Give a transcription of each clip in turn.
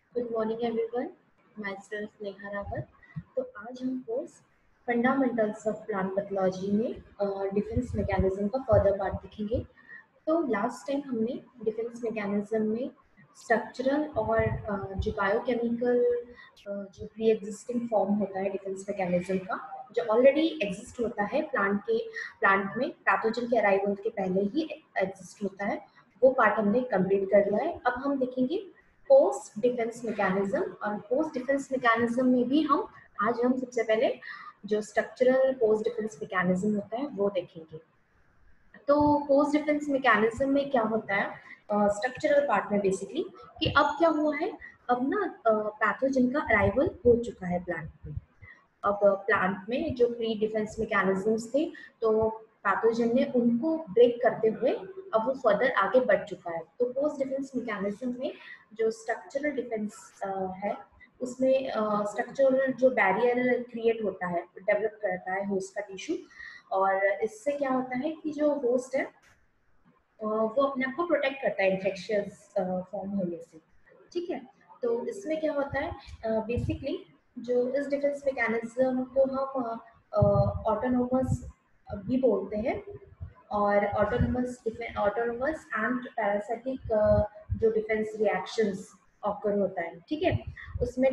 Good morning everyone, myself Neha Rawat. तो आज हम course fundamentals of plant pathology में डिफेंस मैकेनिज्म का फर्दर पार्ट देखेंगे। तो लास्ट टाइम हमने डिफेंस मैकेनिज्म में स्ट्रक्चरल और जो बायोकेमिकल जो प्री एग्जिस्टिंग फॉर्म होता है डिफेंस मैकेनिज्म का, जो ऑलरेडी एग्जिस्ट होता है प्लांट में पैथोजन के अराइवल के पहले ही एग्जिस्ट होता है, वो पार्ट हमने कंप्लीट कर लिया है। अब हम देखेंगे पोस्ट डिफेंस मैकेनिज्म, और पोस्ट डिफेंस मैकेनिज्म में भी हम सबसे पहले जो स्ट्रक्चरल पोस्ट डिफेंस मैकेनिज्म होता है वो देखेंगे। तो पोस्ट डिफेंस मैकेनिज्म में क्या होता है स्ट्रक्चरल पार्ट में बेसिकली, कि अब क्या हुआ है, अब ना पैथोजन का अराइवल हो चुका है प्लांट में। अब प्लांट में जो प्री डिफेंस मैकेनिज्म्स थे, तो पैथोजन ने उनको ब्रेक करते हुए अब वो फर्दर आगे बढ़ चुका है। तो पोस्ट डिफेंस मैकेनिज्म में जो स्ट्रक्चरल डिफेंस है, उसमें स्ट्रक्चरल जो बैरियर क्रिएट होता है, डेवलप करता है होस्ट का टिश्यू। और इससे क्या होता है कि जो होस्ट है वो अपने आप को प्रोटेक्ट करता है इन्फेक्शियस फॉर्म होने से। ठीक है। तो इसमें क्या होता है बेसिकली, जो इस डिफेंस मैकेनिज्म को हम ऑटोनोमस भी बोलते हैं, और ऑटोनोमस एंड पैरासिटिक जो डिफेंस रिएक्शंस ऑकर होता है। ठीक है। उसमें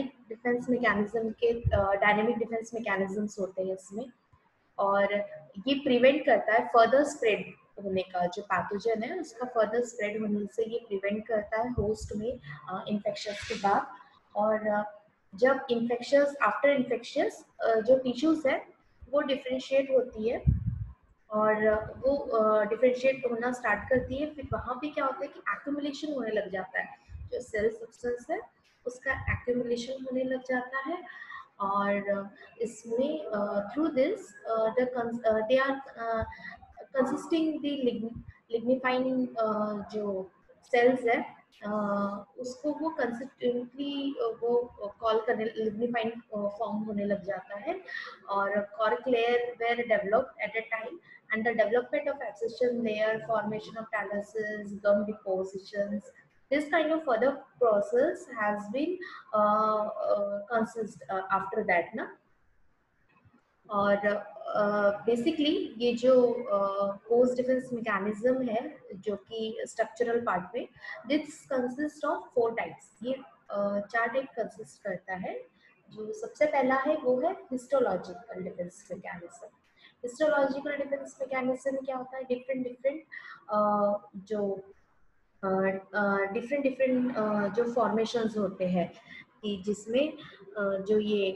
डायनेमिक डिफेंस मैकेनिज्म्स होते हैं इसमें, और ये प्रिवेंट करता है फर्दर स्प्रेड होने का, जो पैथोजन है उसका फर्दर स्प्रेड होने से ये प्रिवेंट करता है होस्ट में इन्फेक्शंस के बाद। और जब इन्फेक्शंस आफ्टर इन्फेक्शंस जो टिश्यूज है वो डिफ्रेंशिएट होती है, और वो डिफरेंशिएट होना स्टार्ट करती है, फिर वहाँ पे क्या होता है कि एक्यूमुलेशन होने लग जाता है, जो सेल सब्सटेंस है उसका एक्यूमुलेशन होने लग जाता है। और इसमें through this they are consisting the lignifying जो सेल्स है, उसको वो कंसिस्टेंटली वो कॉल करने लिग्निफाइंग फॉर्म होने लग जाता है। और cork layer were developed at a time, and the development of abscission layer, formation of talluses, gum depositions, this kind of further process has been consist after that ना। और basically ये जो पोस्ट डिफेंस मैकेनिज्म है जो कि structural part में, this consist of 4 types. ये 4 type consist करता है। जो सबसे पहला है वो है histological defence mechanism. Histological defence mechanism में क्या होता है, डिफरेंट डिफरेंट जो डिफरेंट डिफरेंट जो फॉर्मेशंस होते हैं, कि जिसमें जो ये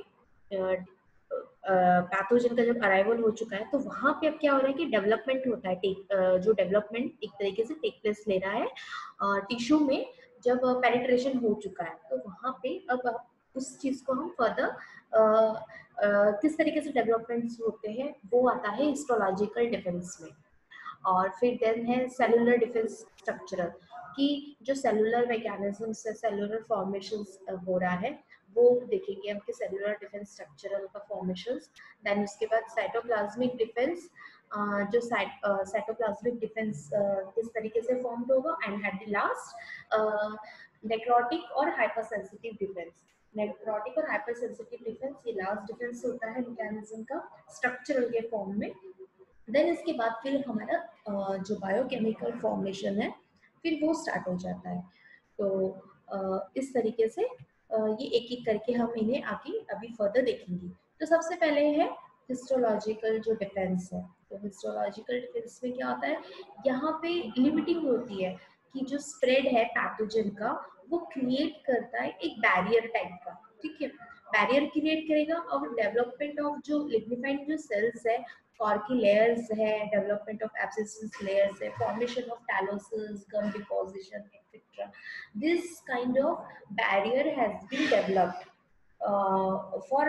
पैथोजन का जब अराइवल हो चुका है, तो वहां पे अब क्या हो रहा है कि डेवलपमेंट होता है, जो डेवलपमेंट एक तरीके से टेक प्लेस ले रहा है टिश्यू में। जब पेनिट्रेशन हो चुका है तो वहां पे अब उस चीज को हम फर्दर किस तरीके से डेवलपमेंट्स होते हैं वो आता है हिस्टोलॉजिकल डिफेंस में। और फिर देन है सेलुलर डिफेंस स्ट्रक्चरल, कि जो सेलुलर मैकेनिज्म से सेलुलर फॉर्मेशंस हो रहा है वो देखेंगे हम कि सेलुलर डिफेंस स्ट्रक्चरल का फॉर्मेशंस। देन उसके बाद साइटोप्लाज्मिक डिफेंस, जो साइटोप्लाज्मिक डिफेंस किस तरीके से फॉर्म होगा। And at the last necrotic और हाइपर सेंसिटिव डिफेंस। नेक्रोटिक और हाइपर सेंसिटिव डिफेंस ये लास्ट डिफेंस होता है मैकेनिज्म का स्ट्रक्चरल के फॉर्म में। देन इसके बाद फिर हमारा जो बायोकेमिकल फॉर्मेशन है फिर वो स्टार्ट हो जाता है। तो इस तरीके से ये एक एक करके हम इन्हें आगे अभी फर्दर देखेंगे। तो सबसे पहले है हिस्टोलॉजिकल जो डिफेंस है। तो हिस्टोलॉजिकल डिफेंस में क्या होता है, यहाँ पे लिमिटिंग होती है कि जो स्प्रेड है पैथोजन का वो क्रिएट करता है एक बैरियर टाइप का। ठीक है। बैरियर क्रिएट करेगा, और डेवलपमेंट ऑफ जो लिग्निफाइंग जो सेल्स है, corky layers है, development of abscess layers है, formation of talluses, gum deposition, etc. This kind of barrier has been developed for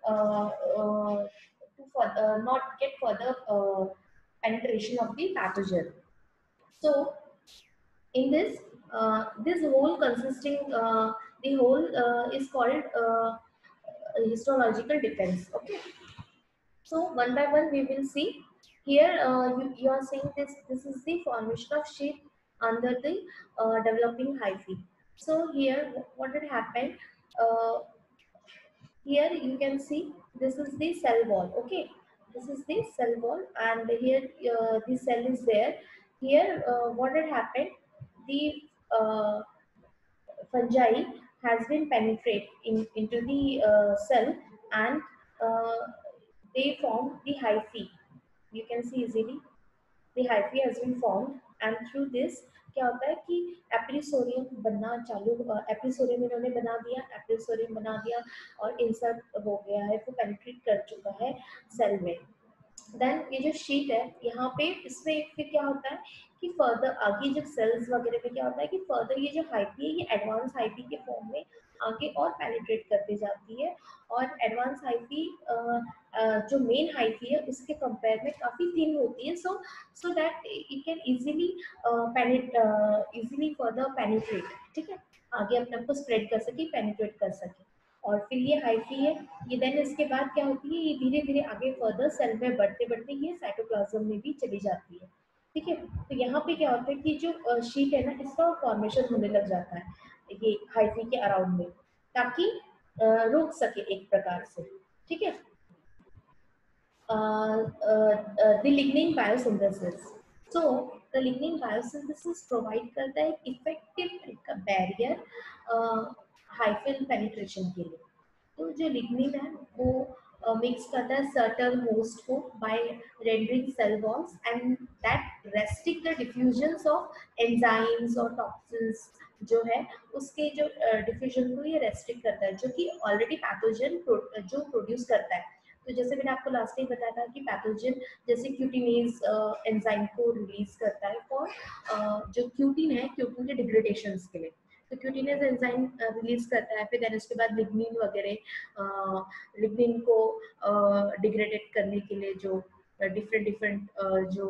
to not get further penetration of the pathogen. So in this whole consisting the whole is called histological defense. Okay. So one by one we will see. Here you are seeing this is the formation of sheath under the developing hyphae. So here, what had happened? Uh, Here you can see this is the cell wall. Okay, this is the cell wall, and here the cell is there. Here, what had happened? The fungi has been penetrate into the cell, and uh, they form the hyphae. You can see easily the hyphae has been formed, and through this क्या होता है कि एप्रिसोरियम बनना चालू, एप्रिसोरियम इन्होंने बना दिया, एप्रिसोरियम बना दिया और इंसर्ट हो गया है, वो पेनिट्रेट कर चुका है सेल में। देन ये जो शीट है यहाँ पे, इसमें फिर क्या होता है कि फर्दर आगे जब सेल्स वगैरह में क्या होता है कि फर्दर ये जो हाइपी है ये एडवांस हाइपी के फॉर्म में आगे और पेनिट्रेट करती जाती है, और एडवांस हाइपी जो मेन हाइपी है उसके कंपेयर में काफी थिन होती है, so so that it can easily easily further penetrate, ठीक है, आगे अपने आप को स्प्रेड कर सके, पेनिट्रेट कर सके। और फिर ये हाइफी है, ये देन इसके बाद क्या होती है, ये धीरे धीरे आगे फर्दर सेल में बढ़ते बढ़ते ये साइटोप्लाज्म में भी चली जाती है, ठीक है। तो यहाँ पे क्या होता है कि जो शीट है ना, इसका फॉर्मेशन होने लग जाता है ये हाइफी के अराउंड में, ताकि रोक सके एक प्रकार से, ठीक है। The lignin biosynthesis. So the lignin biosynthesis provide करता है effective barrier hyphal penetration के लिए। तो जो लिग्निन है वो मिक्स करता है सर्टन होस्ट को by rendering cell walls, and that restrict the diffusions of enzymes और टॉक्सिन्स जो है उसके जो डिफ्यूजन को ये रेस्ट्रिक्ट करता है, जो कि ऑलरेडी पैथोजन जो प्रोड्यूस करता है। तो जैसे मैंने आपको लास्ट टाइम बताया था कि पैथोजन जैसे क्यूटिनेज एंजाइम को रिलीज करता है फॉर जो क्यूटिन है, क्यूटिन के डिग्रेडेशन के लिए, तो क्यूटिनेज एंजाइम रिलीज करता है, फिर देन उसके बाद लिग्निन वगैरह, लिग्निन को डिग्रेडेट करने के लिए जो डिफरेंट डिफरेंट जो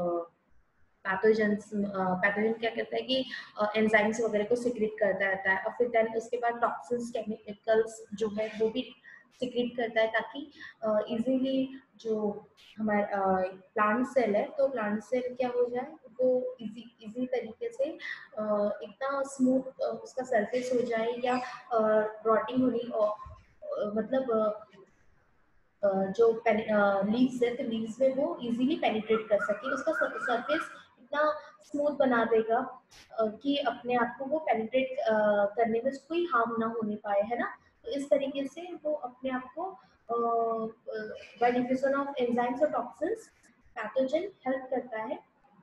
पैथोजन क्या कहता है कि एंजाइम्स वगैरह को सिक्रेट करता रहता है, और फिर देन उसके बाद टॉक्सिन्स केमिकल्स जो है वो भी सिक्रेट करता है, ताकि इजीली जो हमारा प्लांट सेल है, तो प्लांट सेल क्या हो जाए, वो इजी तरीके से इतना स्मूथ उसका सरफेस हो जाए, या रॉटिंग होनी मतलब जो लीव्स है, तो लीव्स में वो इजीली पेनिट्रेट कर सके, उसका सरफेस इतना स्मूथ बना देगा कि अपने आप को वो पेनिट्रेट करने में कोई हार्म ना होने पाए, है ना। तो इस तरीके से वो अपने आप को बाय डिफ्यूजन ऑफ एंजाइम्स और टॉक्सिन्स पैथोजन हेल्प करता है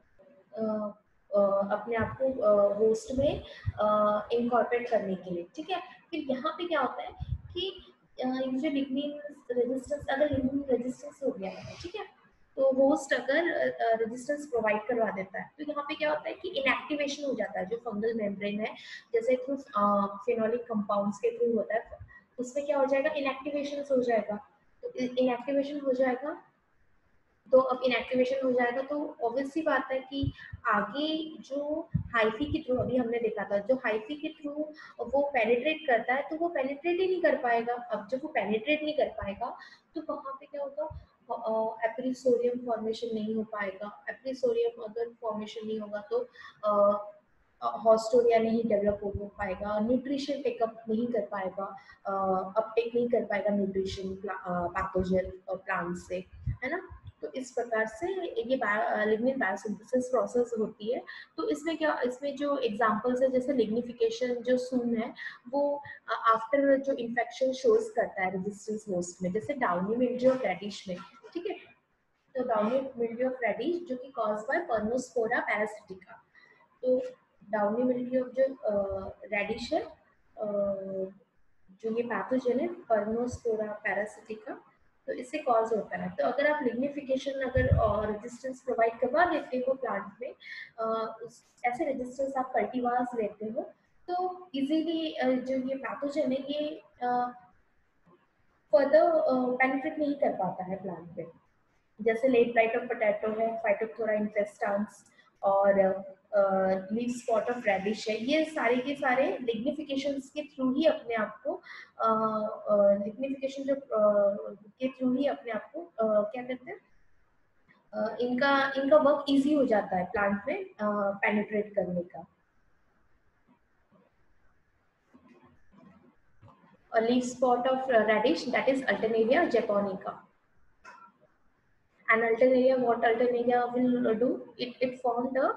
अपने आप को होस्ट में इनकॉर्पोरेट करने के लिए, ठीक है। फिर यहाँ पे क्या होता है कि ये जो लिग्निन रेजिस्टेंस, अगर लिग्निन रेजिस्टेंस हो गया है, ठीक है, तो होस्ट अगर रेजिस्टेंस प्रोवाइड करवा देता है, तो यहाँ पे क्या होता है कि इनएक्टिवेशन हो जाता है जो फंगल मेम्ब्रेन है, जैसे थ्रू फिनोलिक कंपाउंड्स के थ्रू होता है, उसमें क्या हो जाएगा, इनएक्टिवेशन हो जाएगा। तो इनएक्टिवेशन हो जाएगा, तो अब इनएक्टिवेशन हो जाएगा, तो ऑब्वियसली बात है कि आगे जो हाइफी के थ्रू अभी हमने देखा था, जो हाइफी के थ्रू वो पेनिट्रेट करता है, तो वो पेनिट्रेट ही नहीं कर पाएगा। अब जब वो पेनिट्रेट नहीं कर पाएगा, तो वहाँ पे क्या होगा, एप्रिसोरियम फॉर्मेशन नहीं हो पाएगा। एप्रिसोरियम अगर फॉर्मेशन नहीं होगा, तो हॉस्टोरिया नहीं डेवलप हो पाएगा, न्यूट्रिशन टेकअप नहीं कर पाएगा, अपटेक नहीं कर पाएगा न्यूट्रिशन पैथोजन प्लांट से, है ना। तो इस प्रकार से ये लिग्निन बायोसिंथेसिस प्रोसेस होती है। तो इसमें क्या, इसमें जो एग्जांपल्स है, जैसे लिग्निफिकेशन जो सून है, वो आफ्टर जो इन्फेक्शन शोज करता है रेजिस्टेंस होस्ट में, जैसे डाउनी मिल्ड्यू ऑफ रेडिश में, ठीक है। तो डाउनी मिल्ड्यू ऑफ रेडिश जो कि कॉज बाय पर्नोस्पोरा पैरासिटिका, तो डाउनी मिल्ड्यू ऑफ जो रेडिश है, जो ये पैथोजन है पर्नोस्पोरा पैरासिटिका, तो इससे कॉज होता है। तो अगर आप लिग्निफिकेशन अगर रेजिस्टेंस प्रोवाइड करवा देते हो प्लांट में, ऐसे रेजिस्टेंस आप कल्टीवार्स लेते हो, तो इजीली जो ये पैथोजन है ये फर्दर पेनिट्रेट नहीं कर पाता है प्लांट पे। जैसे लेट ब्लाइट ऑफ पोटैटो है, फाइटोप्थोरा इन्फेस्टांस, और लीफ स्पॉट ऑफ रेडिश है, ये सारे के सारे लिग्निफिकेशन के थ्रू ही अपने आप को लिग्निफिकेशन जो के थ्रू ही अपने आप को क्या कहते हैं, इनका इनका वर्क इजी हो जाता है प्लांट में पेनिट्रेट करने का। a leaf spot of radish, that is Alternaria japonica. And Alternaria, what Alternaria will do, it formed a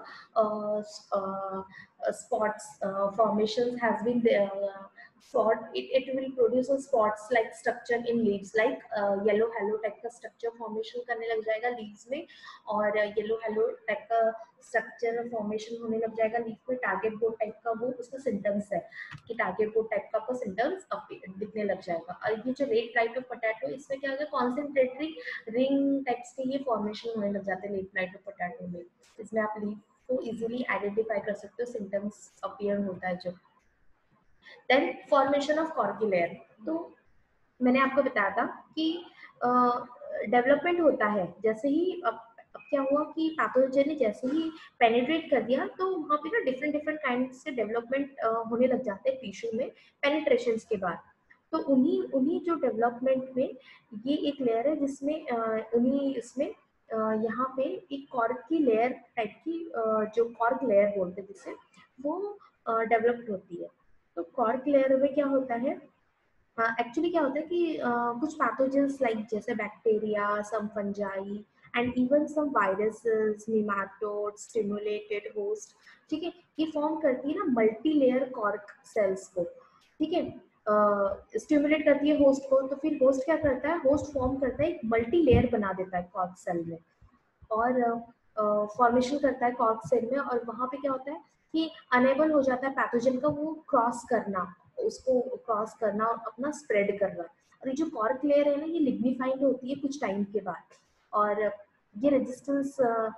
spots, formations has been there, spot, it will produce a spots like structure in leaves, like yellow halo type का structure formation करने लग जाएगा leaves में, और yellow halo type का structure formation होने लग जाएगा leaf में, target board type का वो उसका symptoms है कि target board type का आपको symptoms दिखने लग जाएगा। और ये जो red type of potato, इसमें क्या होगा, concentratory रिंग टाइप्स के ये फॉर्मेशन होने लग जाते हैं लेट नाइट पोटैटो में। इसमें आप लीफ को इजीली आइडेंटिफाई कर सकते हो, सिम्टम्स अपीयर होता है जो। Then formation of corky layer, तो मैंने आपको बताया था कि डेवलपमेंट होता है जैसे ही अब क्या हुआ कि पैथोजन ने जैसे ही पेनिट्रेट कर दिया, तो वहाँ पे ना डिफरेंट डिफरेंट काइंड से डेवलपमेंट होने लग जाते हैं टिश्यू में पेनिट्रेशन के बाद। तो उन्हीं उन्हीं जो डेवलपमेंट में ये एक लेयर है जिसमें उन्हीं इसमें यहाँ पे एक कॉर्क की लेयर टाइप की, जो कॉर्क लेयर बोलते हैं जिसे, वो डेवलप्ड होती है। तो कॉर्क लेयर में क्या होता है, एक्चुअली क्या होता है कि कुछ पैथोजेंस लाइक जैसे bacteria, some fungi and even some viruses, nematode, stimulated host, ठीक है, ये फॉर्म करती है ना मल्टी लेयर कॉर्क सेल्स को, ठीक है, स्टिमुलेट करती है होस्ट को, तो फिर होस्ट क्या करता है, होस्ट फॉर्म करता है एक मल्टी लेयर बना देता है कॉर्क सेल में, और फॉर्मेशन करता है कॉर्क सेल में, और वहाँ पे क्या होता है कि अनेबल हो जाता है पैथोजन का वो क्रॉस करना, उसको क्रॉस करना और अपना स्प्रेड करना। और ये जो कॉर्क लेयर है ना, ये लिग्निफाइड होती है कुछ टाइम के बाद, और ये रेजिस्टेंस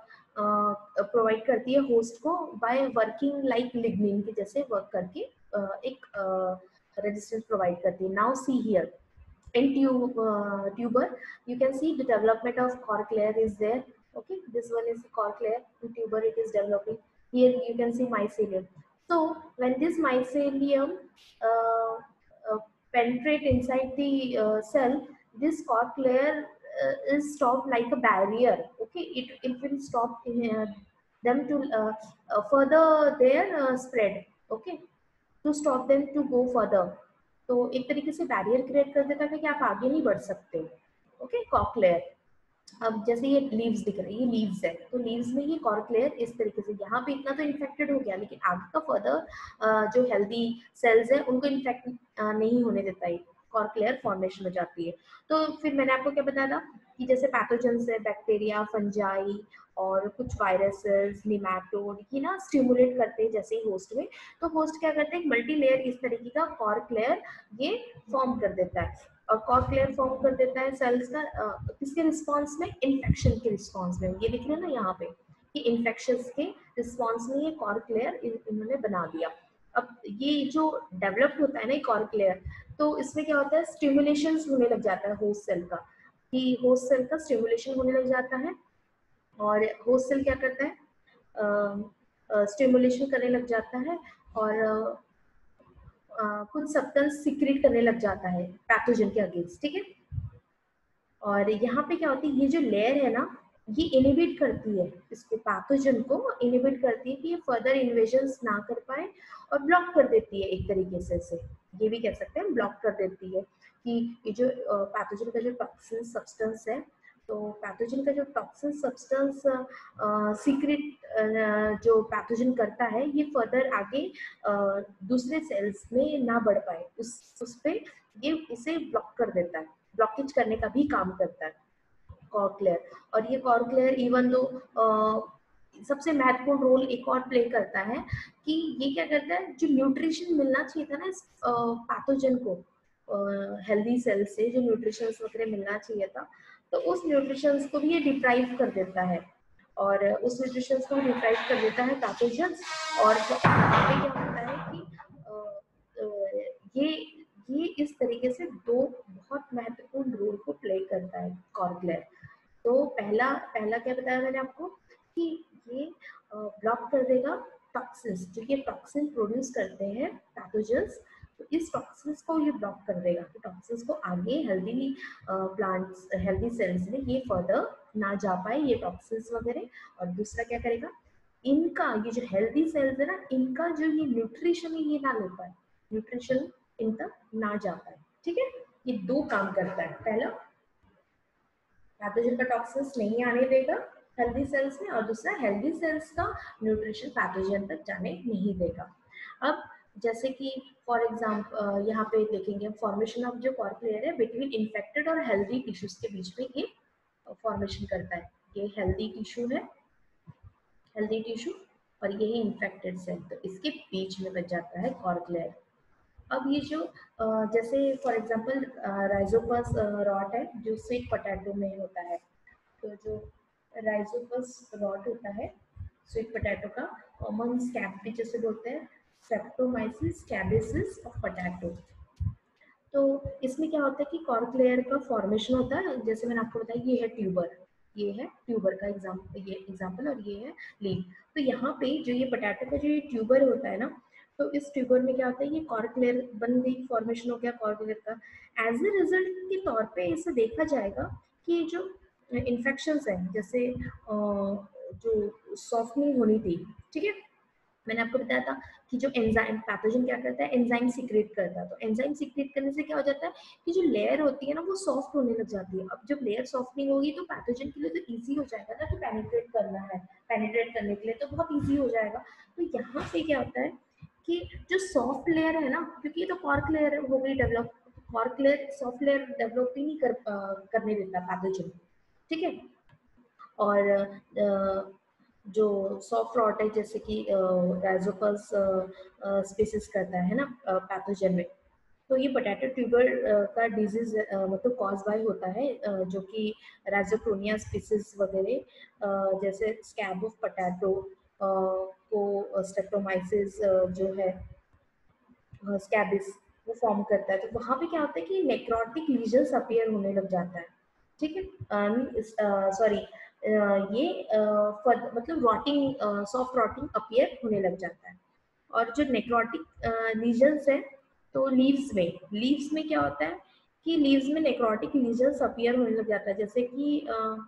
प्रोवाइड करती है होस्ट को बाय वर्किंग लाइक लिग्निन के जैसे वर्क करके, एक रेजिस्टेंस प्रोवाइड करती है। Now see here in tuber, you can see the development of cork layer is there. Okay, this one is the cork layer. In tuber it is developing. Here you can see mycelium. So when this mycelium uh, penetrate inside the cell, this cork layer is stopped like a barrier. Okay, it will stop them to further their spread. Okay, to stop them to go further. तो एक तरीके से barrier create कर देता है कि आप आगे नहीं बढ़ सकते। Okay, cork layer. अब जैसे ये लीव्स दिख रहे हैं, ये लीव्स है, तो लीव्स में ये कॉर्क लेयर इस तरीके से, यहाँ पे इतना तो इन्फेक्टेड हो गया, लेकिन आगे का फर्दर जो हेल्दी सेल्स है उनको इन्फेक्ट नहीं होने देता है, कॉर्क लेयर फॉर्मेशन हो जाती है। तो फिर मैंने आपको क्या बताया था कि जैसे पैथोजेंस है, बैक्टीरिया, फंजाई और कुछ वायरसेस, निमैटोड, ये ना स्टिमुलेट करते हैं जैसे ही होस्ट में, तो होस्ट क्या करते हैं, मल्टी लेयर इस तरीके का कॉर्क लेयर ये फॉर्म कर देता है, और कॉर्क लेयर फॉर्म कर देता है सेल्स का किसके रिस्पॉन्स में, इन्फेक्शन के रिस्पॉन्स में। ये दिख रहे हैं ना यहाँ पे कि इन्फेक्शन के रिस्पॉन्स में ये कॉर्क लेयर इन्होंने बना दिया। अब ये जो डेवलप होता है ना कॉर्क लेयर, तो इसमें क्या होता है, स्टिमुलेशन होने लग जाता है होस्ट सेल का, कि होस्ट सेल का स्टिमुलेशन होने लग जाता है, और होस्ट सेल क्या करता है, स्टिमुलेशन करने लग जाता है, और कुछ सब्सटेंस सीक्रेट करने लग जाता है पैथोजन के अगेंस्ट, ठीक है। और यहाँ पे क्या होती है, ये जो लेयर है ना, ये इनिबिट करती है इसको, पैथोजन को इनिबिट करती है कि ये फर्दर इन्वेजन ना कर पाए, और ब्लॉक कर देती है एक तरीके से इसे, ये भी कह सकते हैं ब्लॉक कर देती है कि ये जो पैथोजन का जो टॉक्सिन सब्सटेंस है, तो पैथोजन का जो टॉक्सिन सब्सटेंस सीक्रेट जो पैथोजन करता है, ये फर्दर आगे दूसरे सेल्स में ना बढ़ पाए, उस पे ये इसे ब्लॉक कर देता है, ब्लॉकेज करने का भी काम करता है कॉर्क लेयर। और ये कॉर्क लेयर इवन दो सबसे महत्वपूर्ण रोल एक और प्ले करता है कि ये क्या करता है, जो न्यूट्रिशन मिलना चाहिए था ना इस पैथोजन को, हेल्दी सेल से जो न्यूट्रिशन वगैरह मिलना चाहिए था, तो उस न्यूट्रिशन को भी ये डिप्राइव कर देता है, और उस न्यूट्रिशन को डिप्राइव कर देता है पैथोजन। और यहाँ पे क्या होता है कि ये इस तरीके से दो बहुत महत्वपूर्ण रोल को प्ले करता है कॉर्क लेयर। तो पहला पहला क्या बताया मैंने आपको कि ये ब्लॉक कर देगा टॉक्सिन्स, जो ये टॉक्सिन प्रोड्यूस करते हैं पैथोजेंस, तो इस टॉक्सिन्स को ये ब्लॉक कर देगा कि टॉक्सिन्स को आगे हेल्दी प्लांट्स, हेल्दी सेल्स में ये फर्दर ना जा पाए ये टॉक्सिन्स वगैरह। और दूसरा क्या करेगा, इनका ये जो हेल्दी सेल्स है ना, इनका जो ये न्यूट्रिशन है ये ना ले पाए, न्यूट्रिशन इन तक ना जा पाए, ठीक है, ये दो काम करता है। पहला, पैथोजन का टॉक्सिन्स नहीं आने देगा हेल्दी सेल्स में, और दूसरा हेल्दी सेल्स का न्यूट्रिशन पैथोजन तक जाने नहीं देगा। अब जैसे कि फॉर एग्जाम्पल यहाँ पे देखेंगे फॉर्मेशन ऑफ जो कॉर्क लेयर है बिटवीन इन्फेक्टेड और हेल्दी टिश्यूज के बीच में ये फॉर्मेशन करता है। ये हेल्दी टिश्यू है, हेल्दी टिश्यू, और ये है इन्फेक्टेड सेल, तो इसके बीच में बच जाता है कॉर्क लेयर। अब ये जो जैसे फॉर एग्जांपल राइजोपस रॉट है जो स्वीट पोटैटो में होता है, तो जो राइजोपस रॉट होता है स्वीट पोटैटो का, कॉमन स्कैब भी जैसे बोलते हैं, सेप्टोमाइसिस स्कैबिसिस ऑफ पोटैटो। तो इसमें क्या होता है कि कॉर्क लेयर का फॉर्मेशन होता है, जैसे मैंने आपको बताया ये है ट्यूबर, ये है ट्यूबर का एग्जाम्पल, ये एग्जाम्पल, और ये है लीफ। तो यहाँ पे जो ये पोटैटो का जो ये ट्यूबर होता है ना, तो इस ट्यूबर में क्या होता है, ये कॉर्क लेयर बन गई, फॉर्मेशन हो गया कॉर्क लेयर का। एज ए रिजल्ट के तौर पे इसे देखा जाएगा कि जो इन्फेक्शंस है, जैसे जो सॉफ्टनिंग होनी थी, ठीक है, मैंने आपको बताया था कि जो एंजाइम पैथोजन क्या करता है, एंजाइम सीक्रेट करता है। तो एंजाइम सीक्रेट करने से क्या हो जाता है कि जो लेयर होती है ना वो सॉफ्ट होने लग जाती है। अब जब लेयर सॉफ्टनिंग होगी तो पैथोजन के लिए तो इजी हो जाएगा ना, तो पेनिट्रेट करना है, पेनिट्रेट करने के लिए तो बहुत इजी हो जाएगा। तो यहाँ पे क्या होता है कि जो सॉफ्ट लेयर है ना, क्योंकि ये तो कॉर्क लेयर हो गई develop, cork layer soft layer develop ही नहीं करने देता पैथोजन, ठीक है। और जो सॉफ्ट रॉट है जैसे कि राइजोपस स्पीसीज करता है ना पैथोजन में, तो ये पोटैटो ट्यूबर का डिजीज मतलब कॉज बाय होता है, जो कि राइजोक्रोनिया स्पीसीज वगैरह जैसे स्कैब ऑफ पोटैटो को स्टेप्टोमाइसिस जो है स्कैबिस वो फॉर्म करता है। तो वहाँ पे क्या होता है कि नेक्रोटिक लीजन्स अपीयर होने लग जाता है, ठीक है, सॉरी, ये मतलब रॉटिंग सॉफ्ट रॉटिंग अपीयर होने लग जाता है। और जो नेक्रोटिक लीजन्स है, तो लीव्स में क्या होता है कि लीव्स में नेक्रोटिक लीजन्स अपीयर होने लग जाता है, जैसे कि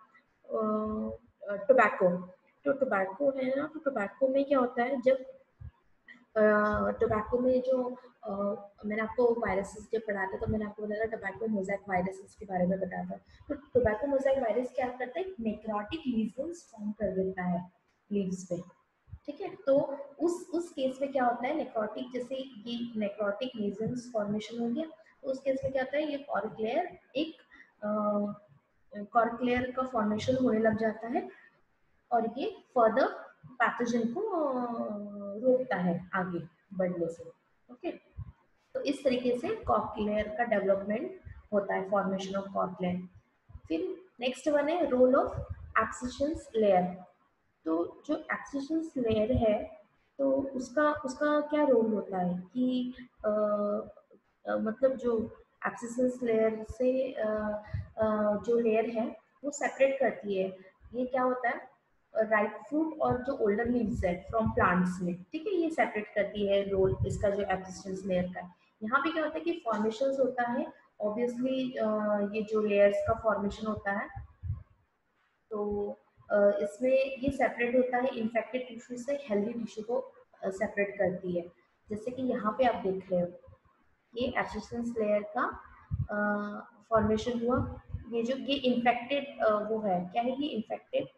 टोबैको, तो टोबैको है ना, तो टोबैको में क्या होता है, जब टोबैको में जो मैंने आपको वायरसेस जब पढ़ाया था, तो मैंने आपको बताया था टोबैको मोज़ेक वायरसेस के बारे में बताया था। तो टोबैको मोज़ेक वायरस क्या करता है, नेक्रोटिक लीजन्स फॉर्म कर देता है लीव्स पे, ठीक है। तो उस केस में क्या होता है, नेक्रोटिक, जैसे ये नेक्रोटिक लीजन्स फॉर्मेशन हो गया, तो उस केस में क्या होता है, ये कॉर्क लेयर एक कॉर्क लेयर का फॉर्मेशन होने लग जाता है, और ये फर्दर पैथोजन को रोकता है आगे बढ़ने से, ओके। तो इस तरीके से कॉर्क लेयर का डेवलपमेंट होता है, फॉर्मेशन ऑफ कॉर्क लेयर। फिर नेक्स्ट वन है रोल ऑफ एब्सिशंस लेयर। तो जो एब्सिशंस लेयर है, तो उसका उसका क्या रोल होता है कि मतलब जो एब्सिशंस लेयर से जो लेयर है वो सेपरेट करती है, ये क्या होता है राइट फ्रूट और जो ओल्डर लीव्स है फ्रॉम प्लांट्स में, ठीक है, ये सेपरेट करती है रोल इसका जो एब्सिशंस लेयर का है। यहाँ पे क्या होता है कि फॉर्मेशंस होता है, ऑब्वियसली ये जो लेयर्स का फॉर्मेशन होता है, तो इसमें ये सेपरेट होता है इन्फेक्टेड टिश्यू से हेल्दी टिश्यू को सेपरेट करती है। जैसे कि यहाँ पे आप देख रहे हो, ये एब्सिशंस लेयर का फॉर्मेशन हुआ, ये जो ये इन्फेक्टेड वो है, क्या है, ये इन्फेक्टेड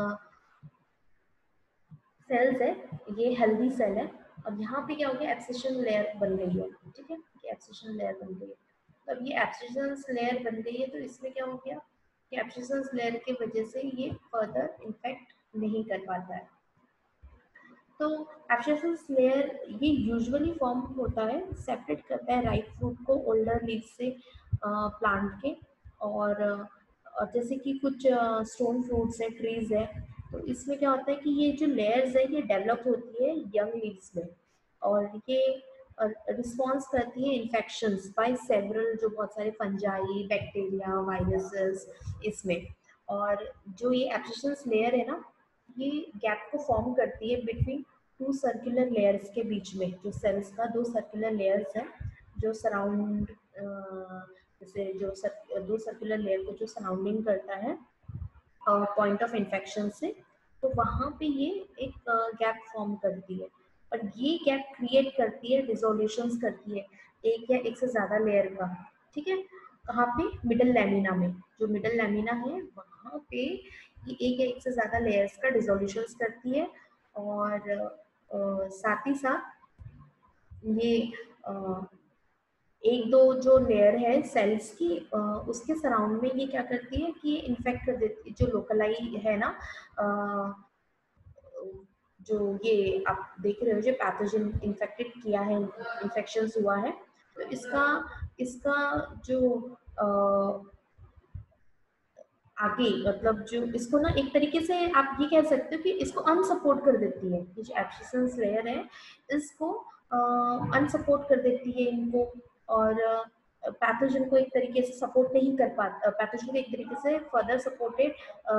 सेल्स है, ये हेल्दी सेल है, और यहाँ पे क्या हो गया, एब्सिशन लेयर बन गई है, ठीक है, ये एब्सिशन लेयर बन गई है। तो अब ये एब्सिशंस लेयर बन गई है, तो इसमें क्या हो गया कि एब्सिशंस लेयर की वजह से ये फर्दर इन्फेक्ट नहीं कर पाता है। तो एब्सिशंस लेयर ये यूजुअली फॉर्म होता है, सेपरेट करता है राइट फ्रूट को ओल्डर लीव से प्लांट के, और जैसे कि कुछ स्टोन फ्रूट्स है, ट्रीज है, तो इसमें क्या होता है कि ये जो लेयर्स है ये डेवलप होती है यंग लीव्स में, और ये रिस्पॉन्स करती है इन्फेक्शंस बाय सेवरल, जो बहुत सारे फंजाई, बैक्टीरिया, वायरसेस इसमें। और जो ये एब्सिशंस लेयर है ना, ये गैप को फॉर्म करती है बिटवीन टू सर्कुलर लेयर्स के बीच में, जो सेल्स का दो सर्कुलर लेयर्स है जो सराउंड, जैसे जो दो सर्कुलर लेयर को जो सराउंडिंग करता है पॉइंट ऑफ इन्फेक्शन से, तो वहाँ पे ये एक गैप फॉर्म करती है, और ये गैप क्रिएट करती है डिसोल्यूशंस करती है एक या एक से ज़्यादा लेयर का, ठीक है, कहाँ पे, मिडल लैमिना में, जो मिडल लैमिना है वहाँ पे ये एक से ज्यादा लेयर्स का डिसोल्यूशन करती है। और साथ ही साथ ये अ, एक दो जो लेयर है सेल्स की, उसके सराउंड में ये क्या करती है कि इन्फेक्ट कर देती है, जो लोकलाई है ना, अ, जो ये आप देख रहे हो जो पैथोजन इन्फेक्टेड किया है, इन्फेक्शन हुआ है, तो इसका इसका जो आगे मतलब जो इसको ना एक तरीके से आप ये कह सकते हो कि इसको अनसपोर्ट कर देती है, ये जो एब्सिसेंस लेयर है इसको अनसपोर्ट कर देती है इनको। और पैथोजन को एक तरीके से सपोर्ट नहीं कर पाता, पैथोजन को एक तरीके से फर्दर सपोर्टेड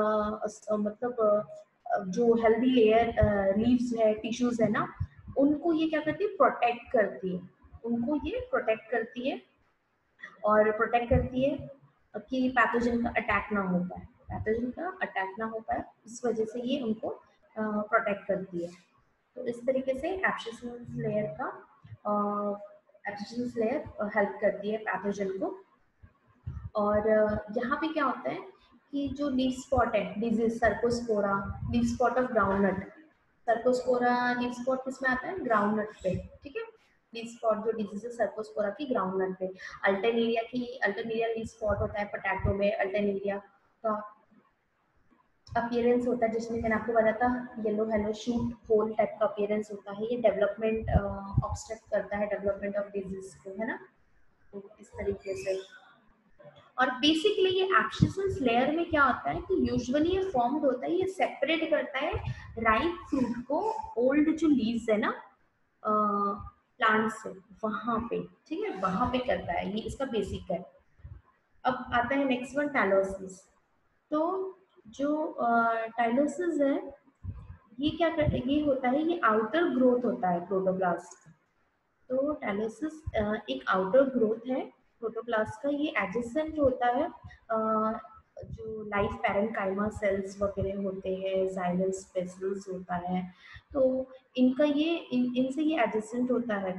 मतलब जो हेल्दी लेयर लीव्स है, टिश्यूज है ना, उनको ये क्या करती है, प्रोटेक्ट करती है, उनको ये प्रोटेक्ट करती है। और प्रोटेक्ट करती है कि पैथोजन का अटैक ना हो पाए, पैथोजन का अटैक ना हो पाए, इस वजह से ये उनको प्रोटेक्ट करती है। तो इस तरीके से एब्सिसेंस लेयर का एब्सिसेंस लेयर हेल्प करती है पैथोजन को। और यहाँ पे क्या होता है कि जो लीफ स्पॉट है, disease Cercospora, leaf spot of groundnut, Cercospora leaf spot किसमें आता है, ग्राउंडनट पे, ठीक है। लीफ स्पॉट जो डिजीज है सर्कोस्पोरा की ग्राउंडनट पे। अल्टरनेरिया की, अल्टरनेरिया लीफ स्पॉट होता है पोटैटो में, अल्टरनेरिया का अपीयरेंस होता है जिसमें मैंने आपको बताया था yellow halo shoot hole type का अपीयरेंस होता है, ये डेवलपमेंट ऑब्स्ट्रक्ट करता है डेवलपमेंट ऑफ डिजीज को, है ना। तो इस तरीके से। और बेसिकली ये एब्सिसेंस लेयर में क्या होता है कि यूजुअली ये फॉर्म्ड होता है, ये सेपरेट करता है राइप फ्रूट को ओल्ड जो लीव्स है ना प्लांट से, वहां पे, ठीक है, वहां पे करता है, ये इसका बेसिक है। अब आता है नेक्स्ट वन, टाइलोसिस। तो जो टाइलोसिस है ये क्या कर, ये होता है, ये आउटर ग्रोथ होता है प्रोटोप्लास्ट। तो टाइलोसिस एक आउटर ग्रोथ है प्रोटोप्लास्ट का, ये एडजेसेंट होता है जो लाइफ पैरेंकाइमा सेल्स वगैरह होते हैं, जाइलस वेसल्स होता है, तो इनका ये इनसे ये एडजेसेंट होता है।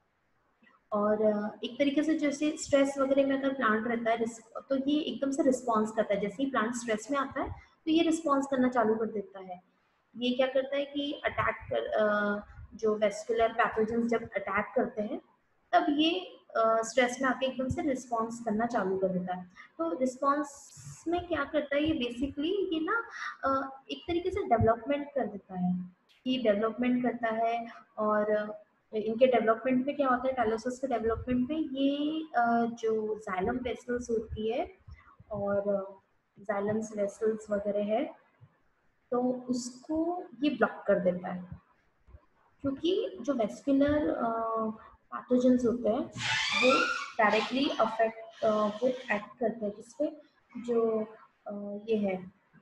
और एक तरीके से जैसे स्ट्रेस वगैरह में अगर प्लांट रहता है तो ये एकदम से रिस्पॉन्स करता है, जैसे ही प्लांट स्ट्रेस में आता है तो ये रिस्पॉन्स करना चालू कर देता है। ये क्या करता है कि अटैक कर जो वेस्कुलर पैथोजेंस जब अटैक करते हैं तब ये स्ट्रेस में आके एकदम से रिस्पॉन्स करना चालू कर देता है। तो रिस्पॉन्स में क्या करता है ये बेसिकली, ये ना एक तरीके से डेवलपमेंट कर देता है, ये डेवलपमेंट करता है। और इनके डेवलपमेंट में क्या होता है, टाइलोसिस के डेवलपमेंट में ये जो जाइलम वेसल्स होती है और जाइलम वेसल्स वगैरह है, तो उसको ये ब्लॉक कर देता है। क्योंकि जो वेस्कुलर पैथोजेंस होते हैं वो डायरेक्टली अफेक्ट, वो एक्ट करते हैं किस पे, जो ये है,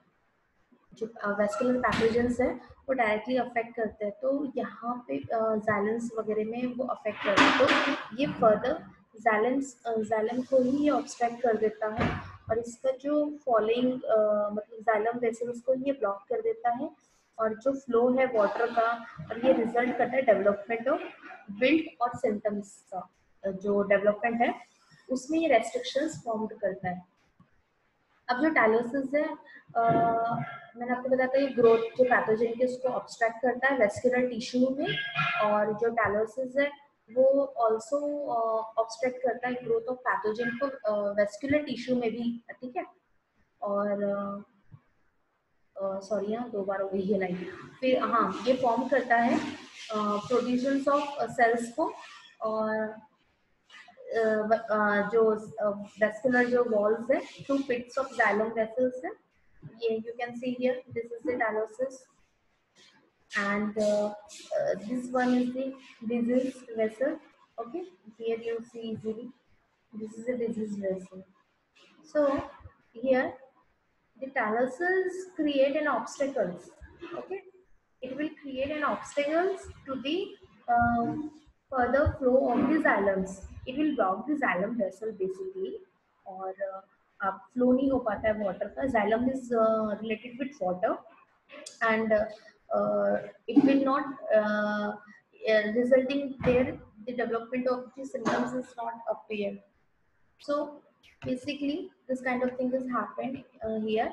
जो वेस्कुलर पैथोजेंस है वो डायरेक्टली अफेक्ट करते हैं, तो यहाँ पे जाइलेंस वगैरह में वो अफेक्ट करते हैं, तो ये फर्दर जाइलम को ही ये ऑब्स्ट्रैक्ट कर देता है। और इसका जो फॉलोइंग मतलब जाइलम वेसल्स को ये ब्लॉक कर देता है, और जो फ्लो है वाटर का, और ये रिजल्ट करता है डेवलपमेंट ऑफ विल्ट और सिम्टम्स का, जो डेवलपमेंट है उसमें ये रेस्ट्रिक्शंस फॉर्म करता है। अब जो टाइलोसिस है मैंने आपको बताया था ये ग्रोथ जो पैथोजेन के उसको ऑब्स्ट्रैक्ट करता है वेस्कुलर टिश्यू में, और जो टाइलोसिस है वो ऑल्सो ऑब्स्ट्रैक्ट करता है ग्रोथ ऑफ पैथोजेन को वेस्कुलर टिश्यू में भी, ठीक है। और सॉरी यहाँ दो बार हो गई ये लाइन। फिर हाँ ये फॉर्म करता है प्रोड्यूसर्स ऑफ सेल्स को, और जो वेस्कुलर जो वॉल्स है, to pits of xylem vessels है, ये you can see here, this is the dialysis, and this one is the disease vessel. Okay, here you see easily, this is a disease vessel. So here the dialysis create an obstacles. Okay, it will create an obstacles to the um, further flow of the xylems. It will block the xylem vessel basically, और अब flow नहीं हो पाता है water का, xylem is related with water, and it will not resulting there the development of the symptoms is not appear. So basically this kind of thing has happened here.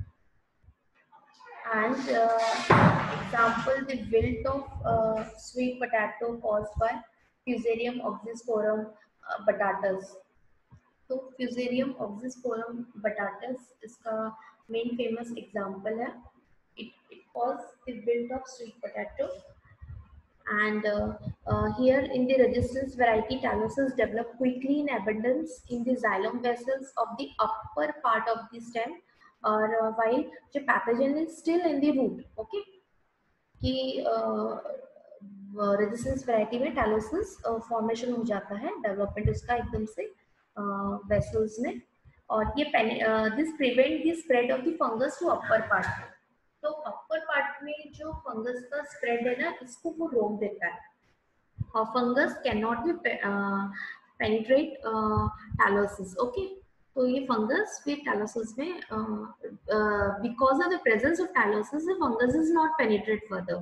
And example, the wilt of sweet potato caused by Fusarium oxysporum batatas. तो Fusarium oxysporum batatas इसका main famous example है. It caused the wilt of sweet potato. And here in the resistance variety, Talosis develop quickly in abundance in the xylem vessels of the upper part of the stem, or while the pathogen is still in the root. Okay, कि resistance variety में tylosis formation हो जाता है, development उसका एकदम से vessels में. और ये this prevent the spread of the fungus to upper part. तो अपर पार्ट में जो फंगस का स्प्रेड है ना, इसको वो रोक देता है. और fungus can not be penetrate tylosis. Okay, तो ये फंगस फिर टैलोसिस में because of the presence of tylosis the fungus is not penetrate further.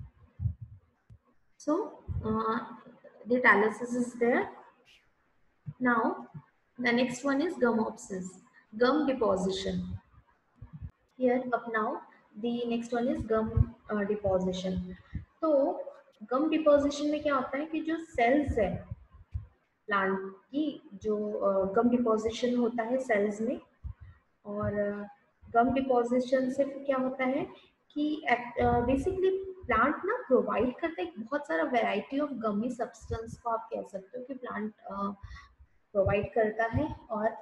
So the talosis is there. Now the next one is gum abscess, gum deposition. Here up now the next one is gum deposition. तो gum deposition में क्या होता है कि जो cells है plant की, जो गम डिपोजिशन होता है सेल्स में. और गम डिपोजिशन से क्या होता है कि बेसिकली प्लांट ना प्रोवाइड करता है बहुत सारा वैरायटी ऑफ गमी सब्सटेंस को, आप कह सकते हो कि प्लांट प्रोवाइड करता है. और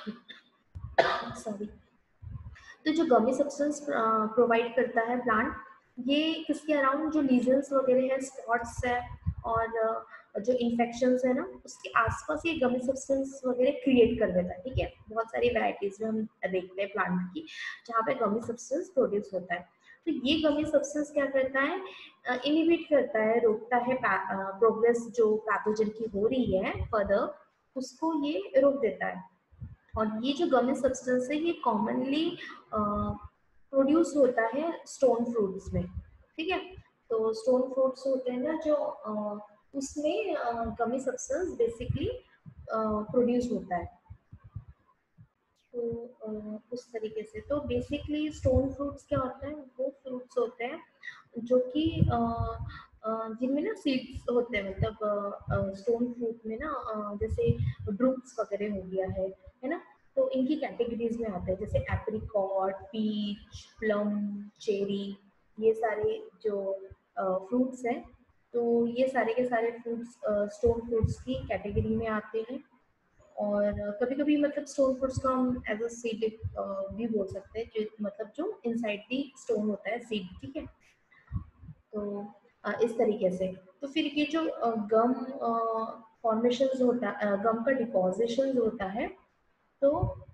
सॉरी, तो जो गमी सब्सटेंस प्रोवाइड करता है प्लांट, ये किसके अराउंड जो लीजन्स वगैरह है, स्पॉट्स है और जो इन्फेक्शंस है ना, उसके आसपास ये गमी सब्सटेंस वगैरह क्रिएट कर देता है. ठीक है, बहुत सारी वैरायटीज में हम देखते हैं प्लांट की जहाँ पे गमी सब्सटेंस प्रोड्यूस होता है. तो ये गमी सब्सटेंस क्या करता है, इनिबिट करता है, रोकता है प्रोग्रेस जो पैथोजन की हो रही है फर्दर, उसको ये रोक देता है. और ये जो गमी सब्सटेंस है ये कॉमनली प्रोड्यूस होता है स्टोन फ्रूट्स में. ठीक है, तो स्टोन फ्रूट्स होते हैं ना जो उसमें गमी सब्सटेंस बेसिकली प्रोड्यूस होता है. तो उस तरीके से तो बेसिकली स्टोन फ्रूट्स क्या होते हैं, वो फ्रूट्स होते हैं जो कि जिनमें ना सीड्स होते हैं. मतलब स्टोन फ्रूट में ना जैसे ड्रूप्स वगैरह हो गया है ना, तो इनकी कैटेगरीज में आते हैं जैसे एप्रिकॉट, पीच, प्लम, चेरी. ये सारे जो फ्रूट्स हैं, तो ये सारे के सारे फ्रूट्स स्टोन फ्रूट्स की कैटेगरी में आते हैं. और कभी कभी मतलब स्टोन फ्रूट्स को हम एज अ सीड भी बोल सकते हैं, जो मतलब जो इनसाइड दी स्टोन होता है सीड. ठीक है, तो इस तरीके से. तो फिर ये जो गम फॉर्मेशन होता है, गम का डिपोजिशन होता है, तो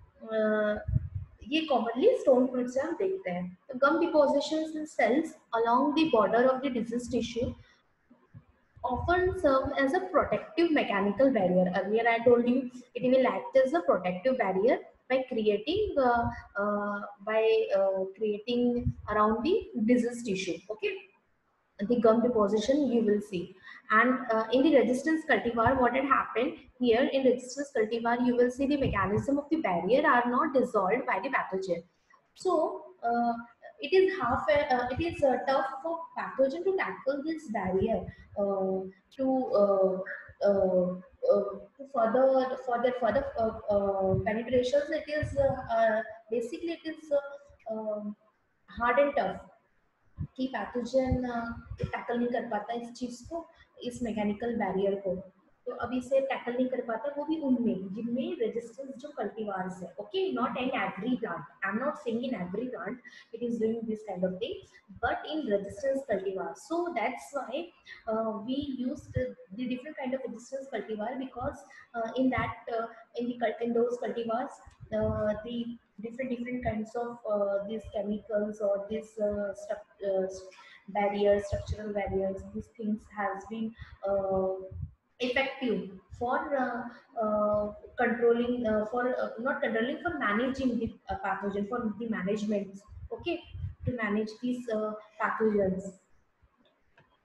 ये कॉमनली स्टोन फ्रूट से हम देखते हैं. तो gum deposition in cells along the border of the disease tissue often serve as a protective mechanical barrier. Earlier I told you it will act as a protective barrier by creating around the disease tissue. Okay, the gum deposition you will see. And in the resistance cultivar, what had happened here in resistance cultivar, you will see the mechanism of the barrier are not dissolved by the pathogen. So it is tough for pathogen to tackle this barrier to further penetrations. It is basically it is hard and tough कि pathogen tackle नहीं कर पाता इस चीज को, इस mechanical barrier को. तो अभी इसे टैकल नहीं कर पाता, वो भी उनमें जिनमें रेजिस्टेंस जो कल्टीवार्स है. Okay, not in every plant, I am not saying in every plant it is doing this kind of thing, but in resistance cultivar. So that's why we use the different kind of resistance cultivar, because in those cultivars the different kinds of these chemicals or these barriers, structural barriers, these things has been effective for controlling for not controlling, for managing the pathogen, for the management. Okay, to manage these pathogens.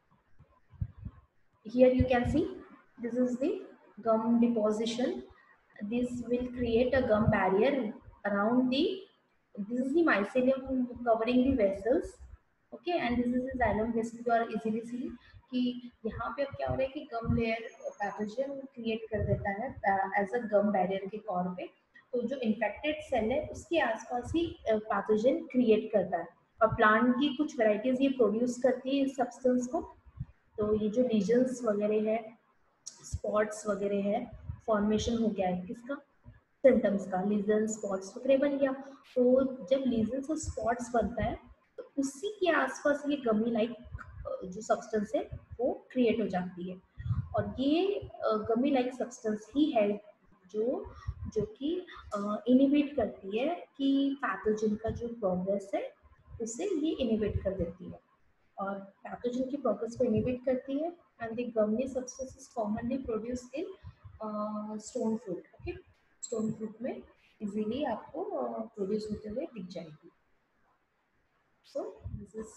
Here you can see this is the gum deposition. this will create a gum barrier around the, this is the mycelium covering the vessels. Okay, and this is xylem vessel, you are easily see कि यहाँ पे अब क्या हो रहा है कि गम layer pathogen create कर देता है एज अ गम बैरियर के तौर पे। तो जो इन्फेक्टेड सेल है उसके आसपास ही पैथोजन क्रिएट करता है, और प्लांट की कुछ वैरायटीज ये प्रोड्यूस करती है इस सब्सटेंस को। तो ये जो लीजन्स वगैरह है, स्पॉट्स वगैरह है, फॉर्मेशन हो गया है किसका, सिम्टम्स का, लीजन स्पॉट्स वगैरह बन गया। तो जब लीजन और स्पॉट्स बनता है तो उसी के आसपास ये गमी लाइक जो सब्सटेंस है वो क्रिएट हो जाती है। और ये गमी लाइक सब्सटेंस ही है जो जो कि इनिबिट करती है कि पैथोजन का जो प्रोग्रेस है उसे ये इनिबिट कर देती है, और पैथोजन की प्रोग्रेस को इनिबिट करती है। And the gummy substance is commonly produce in stone fruit. Okay, stone fruit में इजीली आपको प्रोड्यूस होते हुए दिख जाएगी। So this is,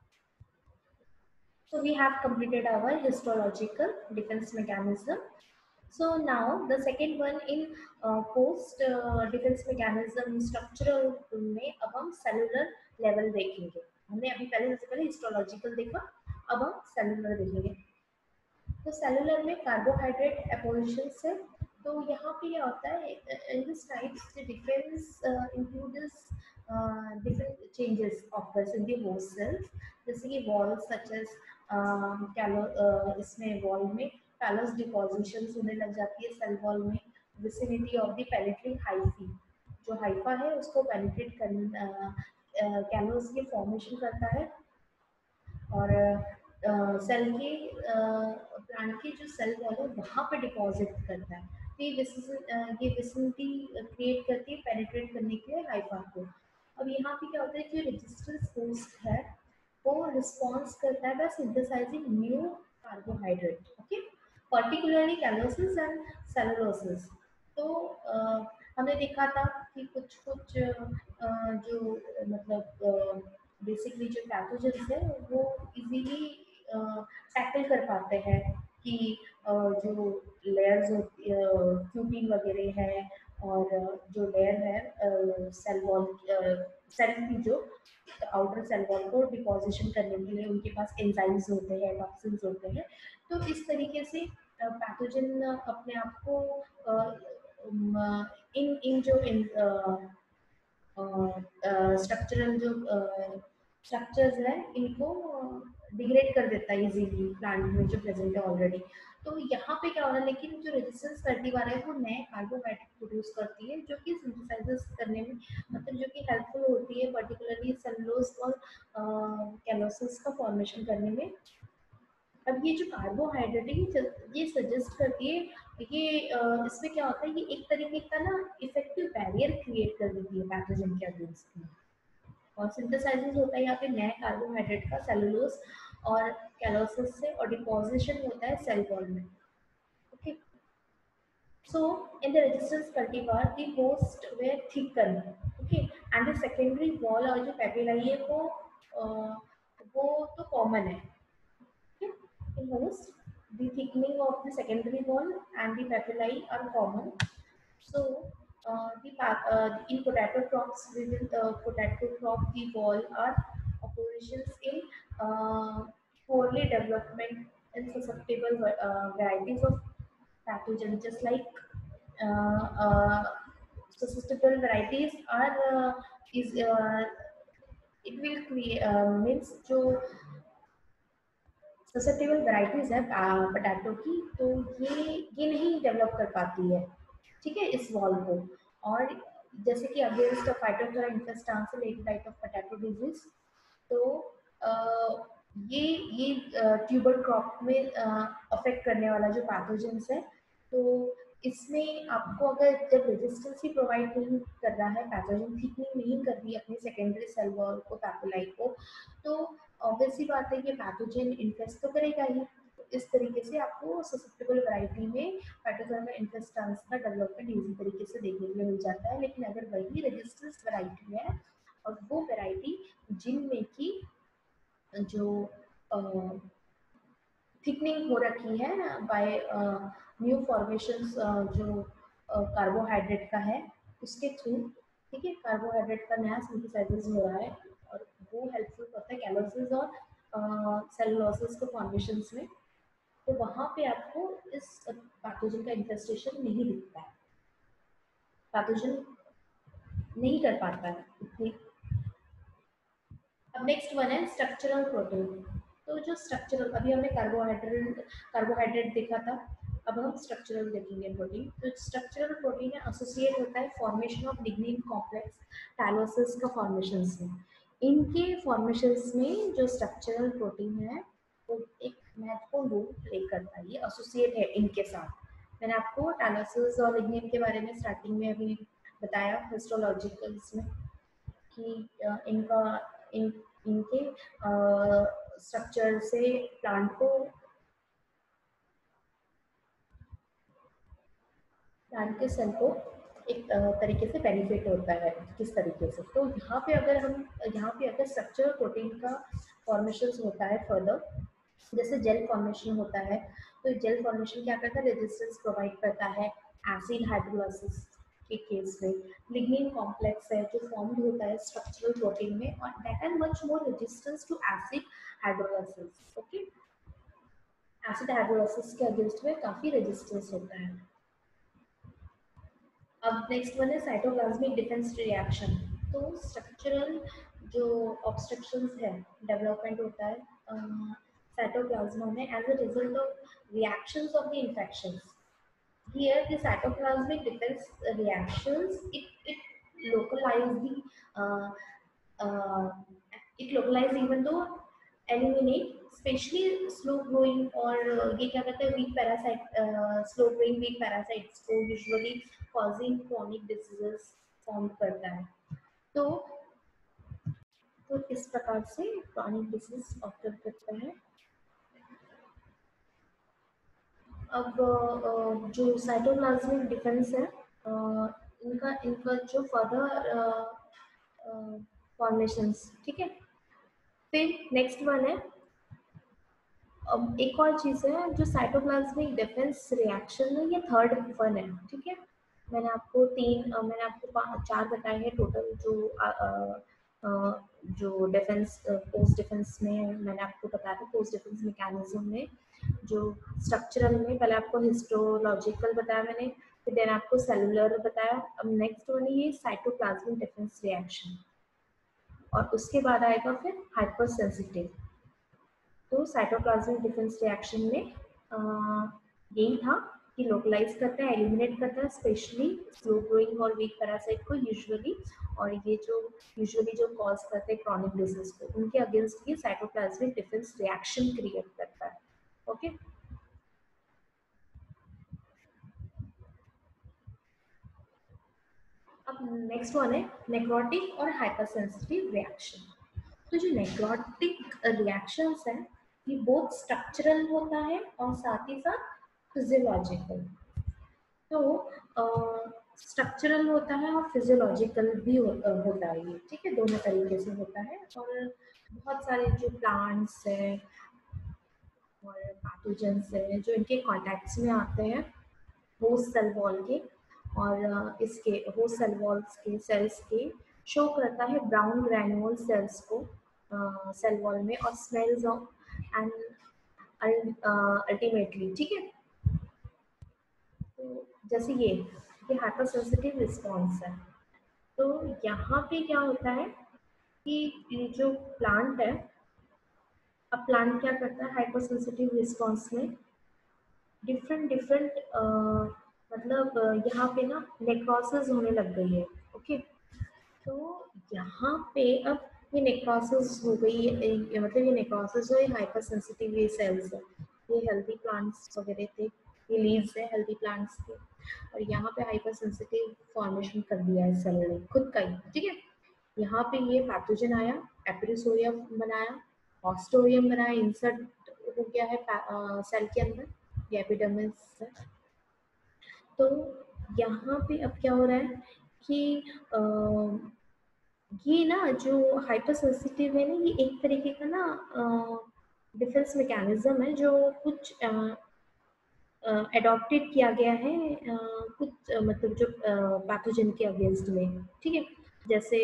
so we have completed our histological defense mechanism. So now the second one in post defense mechanism structural में अब हम cellular level देखेंगे। हमने अभी पहले सबसे पहले histological देखा, अब हम cellular देखेंगे। तो सेलुलर में कार्बोहाइड्रेट एपोजिशन से, तो यहाँ पे क्या होता है in this types the difference include this different changes offers in the host cells, जैसे कि वॉल सच एज कैलो, इसमें वॉल में पैलोस डिपोजिशन होने लग जाती है सेल वॉल में, vicinity of the penetrating hyphae, जो हाइफा है उसको पेनिट्रेट करना कैलोस के फॉर्मेशन करता है। और सेल के प्लांट के जो सेल वॉल है वहाँ पे डिपॉजिट करता है। तो ये विसिनिटी क्रिएट करती है पेनिट्रेट करने के लिए हाइफा को। अब यहाँ पे क्या होता है कि रेजिस्टेंस होस्ट है वो रिस्पॉन्स करता है by synthesising new carbohydrate. Okay, particularly callosis and cellulosis. तो हमने देखा था कि कुछ कुछ जो मतलब बेसिकली जो पैथोजेंस है वो इजीली टैकल कर पाते हैं कि जो लेयर्स होती क्यूटिन वगैरह है, और जो लेयर है सेल वॉल, सेल की जो आउटर सेल वॉल को डिपोजिशन करने के लिए उनके पास एंजाइम्स होते हैं, टॉक्सिन्स होते हैं। तो इस तरीके से पैथोजन अपने आप को इन इन जो स्ट्रक्चरल जो स्ट्रक्चर्स हैं इनको डिग्रेड कर देता है इजीली प्लांट में जो प्रेजेंट है ऑलरेडी। तो यहाँ पे क्या हो रहा है, लेकिन जो रेजिस्टेंस कल्टीवार है वो नए कार्बोहाइड्रेट प्रोड्यूस करती है जो कि सिंथेसाइजेस करने में मतलब जो कि हेल्पफुल होती है पर्टिकुलरली सेलुलोज और कैलोसिस का फॉर्मेशन करने में। अब ये जो कार्बोहाइड्रेट है ये सजेस्ट करती है, ये इसमें क्या होता है, ये एक तरीके का ना इफेक्टिव बैरियर क्रिएट कर देती है पैथोजन के अगेंस्ट में। और सिंथेसाइजेस होता है यहाँ पे नए कार्बोहाइड्रेट का सेलुलोज और कैलोसिस से, और डिपोजिशन होता है सेल वॉल में। Okay, so in the resistance cultivar the host were thickened, okay, and the secondary wall और जो पेपिलाई है वो तो कॉमन है। Okay, in host the thickening of the secondary wall and the papillae are common. So in potato crops, within the potato crop, the wall are oppositions in poorly development and susceptible varieties of pathogen, just like uh, uh, susceptible varieties are is it will create means जो susceptible varieties है potato की, तो ये नहीं develop कर पाती है, ठीक है, इस वॉल को। और जैसे कि against Phytophthora infestans late blight of potato disease, तो अ, ये ट्यूबर क्रॉप में अफेक्ट करने वाला जो पैथोजेंस है। तो इसमें आपको अगर जब रेजिस्टेंस ही प्रोवाइड नहीं कर रहा है, पैथोजन थिकनिंग नहीं कर रही है अपनी सेकेंडरी सेल वॉल को, पैपिलाई को, तो ऑब्वियस सी बात है कि पैथोजन इन्फेस्ट तो करेगा ही। तो इस तरीके से आपको ससेप्टेबल वैरायटी में पैथोजन इन्फेस्टांस का डेवलपमेंट इजी तरीके से देखने के लिए मिल जाता है। लेकिन अगर वही रेजिस्टेंस वैरायटी है और वो वैरायटी जिनमें की जो थिकनिंग हो रखी है बाय न्यू फॉर्मेशंस, जो कार्बोहाइड्रेट का है, उसके थ्रू, ठीक है, कार्बोहाइड्रेट का नया सिंथेसाइजेस हो रहा है और वो हेल्पफुल करता है कैलोसिस और सेलुलोसिस के फॉर्मेशंस में। तो वहाँ पे आपको इस पैथोजन का इन्फेस्टेशन नहीं दिखता है, पैथोजन नहीं कर पाता है इतनी। अब नेक्स्ट वन है स्ट्रक्चरल प्रोटीन। तो जो स्ट्रक्चरल, अभी हमने कार्बोहाइड्रेट देखा था, अब हम स्ट्रक्चरल देखेंगे प्रोटीन। तो स्ट्रक्चरल प्रोटीन है एसोसिएट होता है formation of lignin complex tylosis का फॉर्मेशन में। इनके फॉर्मेशंस में जो स्ट्रक्चरल प्रोटीन है वो एक महत्वपूर्ण रोल प्ले करता है, ये एसोसिएट है इनके साथ। मैंने आपको टायलोसिस और लिग्निन के बारे में स्टार्टिंग में अभी बताया हिस्टोलॉजिकल इसमें कि इनका इन इनके स्ट्रक्चर से प्लांट के सेल को एक तरीके से बेनिफिट होता है, किस तरीके से। तो यहाँ पे अगर स्ट्रक्चरल प्रोटीन का फॉर्मेशन होता है फर्दर, जैसे जेल फॉर्मेशन होता है, तो जेल फॉर्मेशन क्या करता है, रेजिस्टेंस प्रोवाइड करता है एसिड हाइड्रोलाइसिस के केस में। लिग्निन कॉम्प्लेक्स है जो फॉर्म्ड होता है स्ट्रक्चरल प्रोटीन में और that are much more resistance to acid hydrolysis. Okay, acid hydrolysis के अगेंस्ट में काफी रेजिस्टेंस होता है। अब नेक्स्ट वन है साइटोप्लाज्मिक डिफेंस रिएक्शन। तो स्ट्रक्चरल जो ऑब्स्ट्रक्शंस है, डेवलपमेंट होता है साइटोप्लाज्मा में as a result of reactions of the infections. Here the cytoplasmic defense reactions, it localize the uh, uh, it localize even though eliminate especially slow growing और ये क्या कहते हैं weak parasite, slow growing weak parasites को usually causing chronic diseases form करता है। तो इस प्रकार से क्रॉनिक डिजीज ऑक्टर करता है। अब जो साइटोप्लाज्मिक डिफेंस है, इनका इनका जो फर्दर फॉर्मेशंस, ठीक है। फिर नेक्स्ट वन है, अब एक और चीज़ है जो साइटोप्लाज्मिक डिफेंस रिएक्शन है, ये थर्ड वन है, ठीक है। मैंने आपको चार बताए हैं टोटल, जो डिफेंस पोस्ट डिफेंस में मैंने आपको बताया था, पोस्ट डिफेंस मैकेनिज्म में जो स्ट्रक्चरल में पहले आपको हिस्टोलॉजिकल बताया मैंने, फिर देन आपको सेलुलर बताया। अब नेक्स्ट वन है ये साइटोप्लाज्मिक डिफेंस रिएक्शन और उसके बाद आएगा फिर हाइपर सेंसिटिव। तो साइटोप्लाज्मिक डिफेंस रिएक्शन में यही था कि लोकलाइज करता है, एलिमिनेट करता है स्पेशली स्लो ग्रोइंग और वीक पैरासाइट को यूजुअली, और ये जो यूजुअली जो कॉज करते हैं क्रॉनिक डिजीज को, उनके अगेंस्ट ये साइटोप्लाज्मिक डिफेंस रिएक्शन क्रिएट करता है। ओके, अब नेक्स्ट वन है नेक्रोटिक और हाइपरसेंसिटिव रिएक्शन। तो जो नेक्रोटिक रिएक्शंस है ये बहुत स्ट्रक्चरल होता है और साथ ही साथ फिजियोलॉजिकल। तो स्ट्रक्चरल होता है और फिजियोलॉजिकल भी होता है ये, ठीक है, दोनों तरीके से होता है। और बहुत सारे जो प्लांट्स है और पैथोजेंस है जो इनके कॉन्टैक्ट्स में आते हैं होस्ट सेल वॉल के, और इसके होस्ट सेल वॉल्स के सेल्स के शो करता है ब्राउन ग्रैन्यूल सेल्स को सेल वॉल में, और स्मेल्स ऑफ एंड अल्टीमेटली, ठीक है। तो जैसे ये हाइपर सेंसिटिव रिस्पॉन्स है। तो यहाँ पे क्या होता है कि ये जो प्लांट है, अब प्लांट क्या करता है हाइपर सेंसिटिव रिस्पॉन्स में, डिफरेंट डिफरेंट मतलब यहाँ पे ना नेक्रोसिस होने लग गई है। ओके, तो यहाँ पे अब ये नेक्रोसिस हो गई है, मतलब ये नेक्रोसिस जो है हाइपर सेंसिटिव ये सेल्स है, ये हेल्दी प्लांट्स वगैरह थे, ये लीव्स है हेल्दी प्लांट्स के, और यहाँ पे हाइपर सेंसिटिव फॉर्मेशन कर दिया है सेल ने खुद का ही, ठीक है। यहाँ पे ये पैथोजन आया, एपिडोसोरियम बनाया, ऑस्टोरियम बनाया, इंसर्ट हो गया है सेल के अंदर, ये एपिडर्मिस है। तो यहाँ पे अब क्या हो रहा है कि ये ना जो हाइपर सेंसिटिव है ना, ये एक तरीके का ना डिफेंस मैकेनिज्म है जो कुछ एडॉप्टेड किया गया है कुछ मतलब जो पैथोजन के अगेंस्ट में, ठीक है। जैसे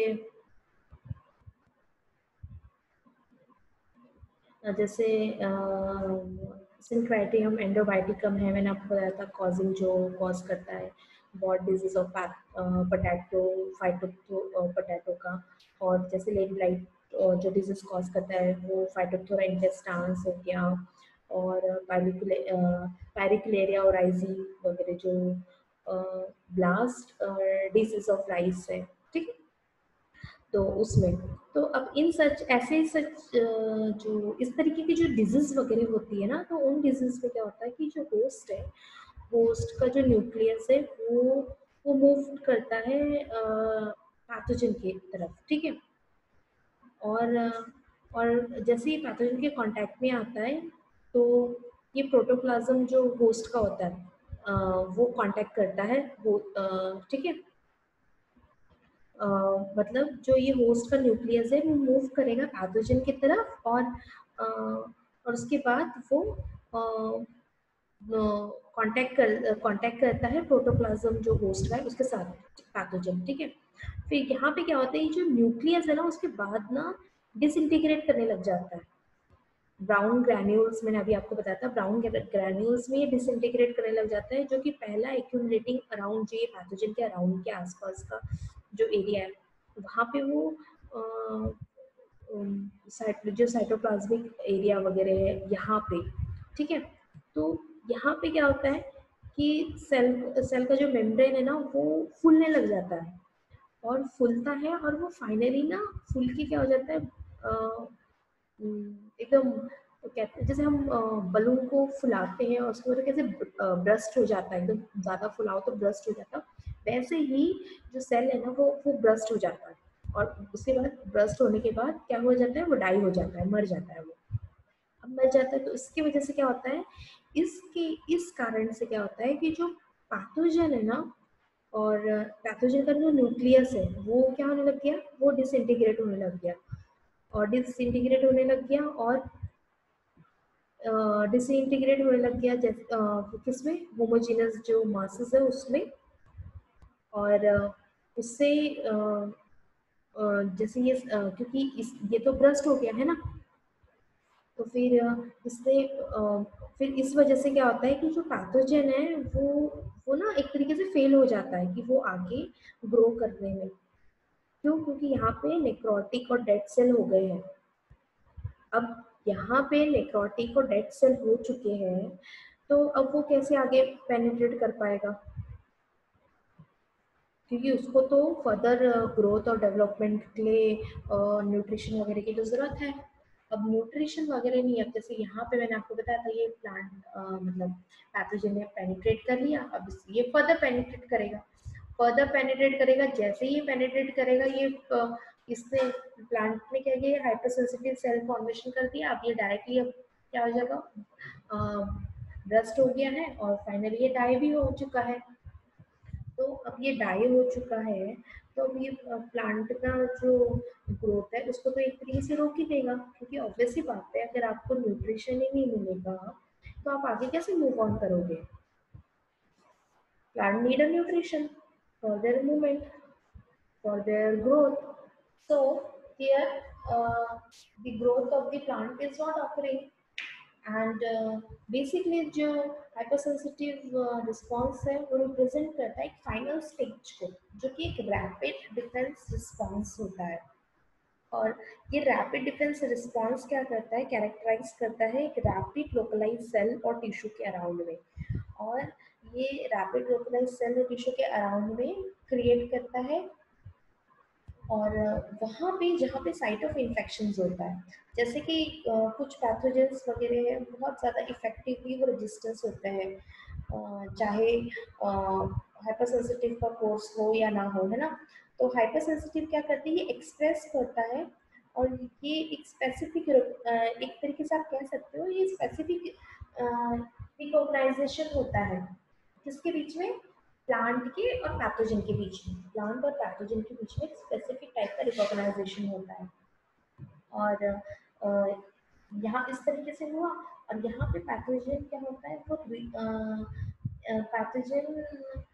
जैसे सिंक्राइटियम एंडोबाइटिकम है, मैंने आपको बताया था, कॉजिंग जो कॉज करता है बॉड disease of potato, phyto potato का। और जैसे लेडी लाइट जो डिजीज कॉज करता है वो फाइटोप्थोरा इंटेस्टांस हो गया, और पैरिक्लेरिया ओराइजी वगैरह जो ब्लास्ट डिजीज ऑफ राइस है, ठीक है। तो उसमें तो अब इन सच ऐसे सच जो इस तरीके की जो डिजीज वगैरह होती है ना, तो उन डिजीज में क्या होता है कि जो होस्ट है, होस्ट का जो न्यूक्लियस है वो मूव करता है पैथोजन की तरफ, ठीक है। और और जैसे ही पैथोजन के कांटेक्ट में आता है तो ये प्रोटोप्लाज्म जो होस्ट का होता है वो कांटेक्ट करता है वो, ठीक है। मतलब जो ये होस्ट का न्यूक्लियस है वो मूव करेगा पैथोजन की तरफ, और उसके बाद वो कांटेक्ट करता है प्रोटोप्लाज्म जो होस्ट का है उसके साथ पैथोजन, ठीक है। फिर यहाँ पे क्या होता है, ये जो न्यूक्लियस है ना उसके बाद ना डिसइंटीग्रेट करने लग जाता है। ब्राउन ग्रैन्यूल्स, मैंने अभी आपको बताया था, ब्राउन ग्रैन्यूल्स में ये डिसइंटीग्रेट करने लग जाता है, जो कि पहला एक्यूमुलेटिंग अराउंड जो ये पैथोजन के अराउंड के आसपास का जो एरिया है वहाँ पे वो जो साइटोप्लाज्मिक एरिया वगैरह है यहाँ पे, ठीक है। तो यहाँ पे क्या होता है कि सेल सेल का जो मेम्ब्रेन है ना वो फूलने लग जाता है, और फूलता है, और वो फाइनली ना फूल के क्या हो जाता है एकदम, तो कहते हैं जैसे हम बलून को फुलाते हैं और उसके बाद कैसे ब्रस्ट हो जाता है, एकदम ज्यादा फुलाओ तो ब्रस्ट हो जाता है, वैसे ही जो सेल है ना वो ब्रस्ट हो जाता है। और उसके बाद ब्रस्ट होने के बाद क्या हो जाता है, वो डाई हो जाता है, मर जाता है वो। अब मर जाता है तो इसकी वजह से क्या होता है, इसके इस कारण से क्या होता है कि जो पैथोजन है ना, और पैथोजन का जो न्यूक्लियस है वो क्या होने लग गया, वो डिसइंटीग्रेट होने लग गया, और डिसइंटीग्रेट होने लग गया, और डिसइंटीग्रेट होने लग गया जैसे किसमें, होमोजेनस जो मासेस है उसमें। और उससे जैसे ये क्योंकि ये तो ब्रस्ट हो गया है ना, तो फिर इससे फिर इस वजह से क्या होता है कि जो पैथोजन है वो ना एक तरीके से फेल हो जाता है कि वो आगे ग्रो करने में। क्यों? क्योंकि यहाँ पे नेक्रोटिक और डेड सेल हो गए हैं। अब यहाँ पे नेक्रोटिक और डेड सेल हो चुके हैं, तो अब वो कैसे आगे पेनिट्रेट कर पाएगा, क्योंकि उसको तो फर्दर ग्रोथ और डेवलपमेंट के लिए न्यूट्रिशन वगैरह की तो ज़रूरत है। अब न्यूट्रिशन वगैरह नहीं, अब जैसे यहाँ पे मैंने आपको बताया था ये प्लांट मतलब पैथोजन ने पेनिट्रेट कर लिया, अब ये फर्दर पेनिट्रेट करेगा, फर्दर पेनिट्रेट करेगा। जैसे ही पेनिट्रेट करेगा ये इसने प्लांट ने क्या किया, हाइपर सेंसिटिव सेल फॉर्मेशन कर दिया। अब ये डायरेक्टली अब क्या हो जाएगा, ब्रस्ट हो गया है, और फाइनली ये डाई भी हो चुका है। तो अब ये डाई हो चुका है, तो अब ये प्लांट का जो ग्रोथ है उसको तो एक तरीके से रोक ही देगा, क्योंकि ऑब्वियस ही बात है अगर आपको न्यूट्रिशन ही नहीं मिलेगा तो आप आगे कैसे मूव ऑन करोगे। Plant need a nutrition for their movement, for their growth. So here the growth of the plant is not occurring, and basically जो hypersensitive response है वो रिप्रेजेंट करता है एक फाइनल स्टेज को, जो कि एक रैपिड डिफेंस रिस्पॉन्स होता है। और ये रैपिड डिफेंस रिस्पॉन्स क्या करता है, कैरेक्टराइज करता है एक रैपिड लोकलाइज सेल और टिश्यू के अराउंड में। और ये रैपिड लोकलाइज सेल और टिश्यू के अराउंड में क्रिएट करता है, और वहाँ पे जहाँ पे साइट ऑफ इन्फेक्शंस होता है, जैसे कि कुछ पैथोजेंस वगैरह है बहुत ज़्यादा इफेक्टिवली वो रेजिस्टेंस होते हैं, चाहे हाइपर सेंसिटिव का कोर्स हो या ना हो, है ना। तो हाइपर सेंसिटिव क्या करती है, ये एक्सप्रेस करता है, और ये एक स्पेसिफिक एक तरीके से आप कह सकते हो ये स्पेसिफिक रिकॉग्नाइजेशन होता है किसके बीच में, प्लांट के और पैथोजन के बीच में, प्लांट और पैथोजन के बीच में एक स्पेसिफिक टाइप का रिकॉग्नाइजेशन होता है। और यहाँ इस तरीके से हुआ। और यहाँ पे पैथोजन क्या होता है, वो पैथोजन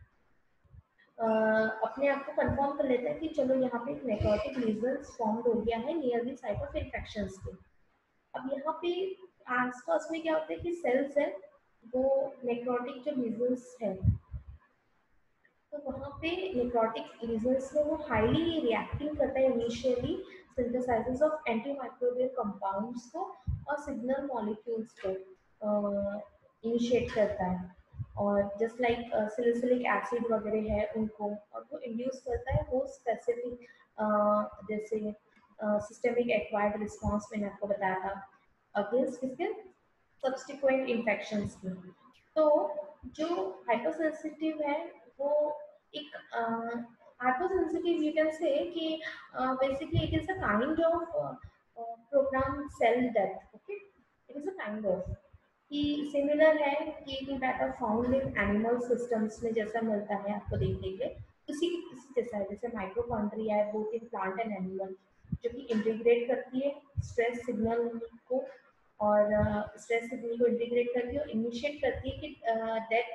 अपने आप को कंफर्म कर लेता है कि चलो यहाँ पे एक नेक्रोटिक लीजन्स फॉर्म हो गया है near the site of infection के। अब यहाँ पे आसपास में क्या होता है कि सेल्स है, वो नेक्रोटिक जो लीजन्स है, तो वहाँ पे नेक्रोटिक लीजन्स में वो हाईली रिएक्टिंग करता है initially synthesises of antimicrobial compounds को और सिग्नल मॉलिक्यूल्स को इनिशिएट करता है, और जस्ट लाइक सिलिसिलिक एसिड वगैरह है उनको, और वो इंड्यूस करता है वो स्पेसिफिक जैसे सिस्टेमिक एक्वायर्ड रिस्पॉन्स मैंने आपको बताया था अगेंस्ट किसके सब्सटिक्वेंट इन्फेक्शंस की। तो जो हाइपरसेंसिटिव है वो एक हाइपरसेंसिटिव यू कैन से कि basically it is a kind of program cell death, okay, it is a kind of कि सिमिलर है कि data found in animal systems में जैसा मिलता है आपको देखने के लिए, उसी जैसा है जैसे माइटोकॉन्ड्रिया है both in plant and animal, जो कि इंटीग्रेट करती है स्ट्रेस सिग्नल को, और स्ट्रेस सिग्नल को इंटीग्रेट करती है और इनिशिएट करती है कि डेथ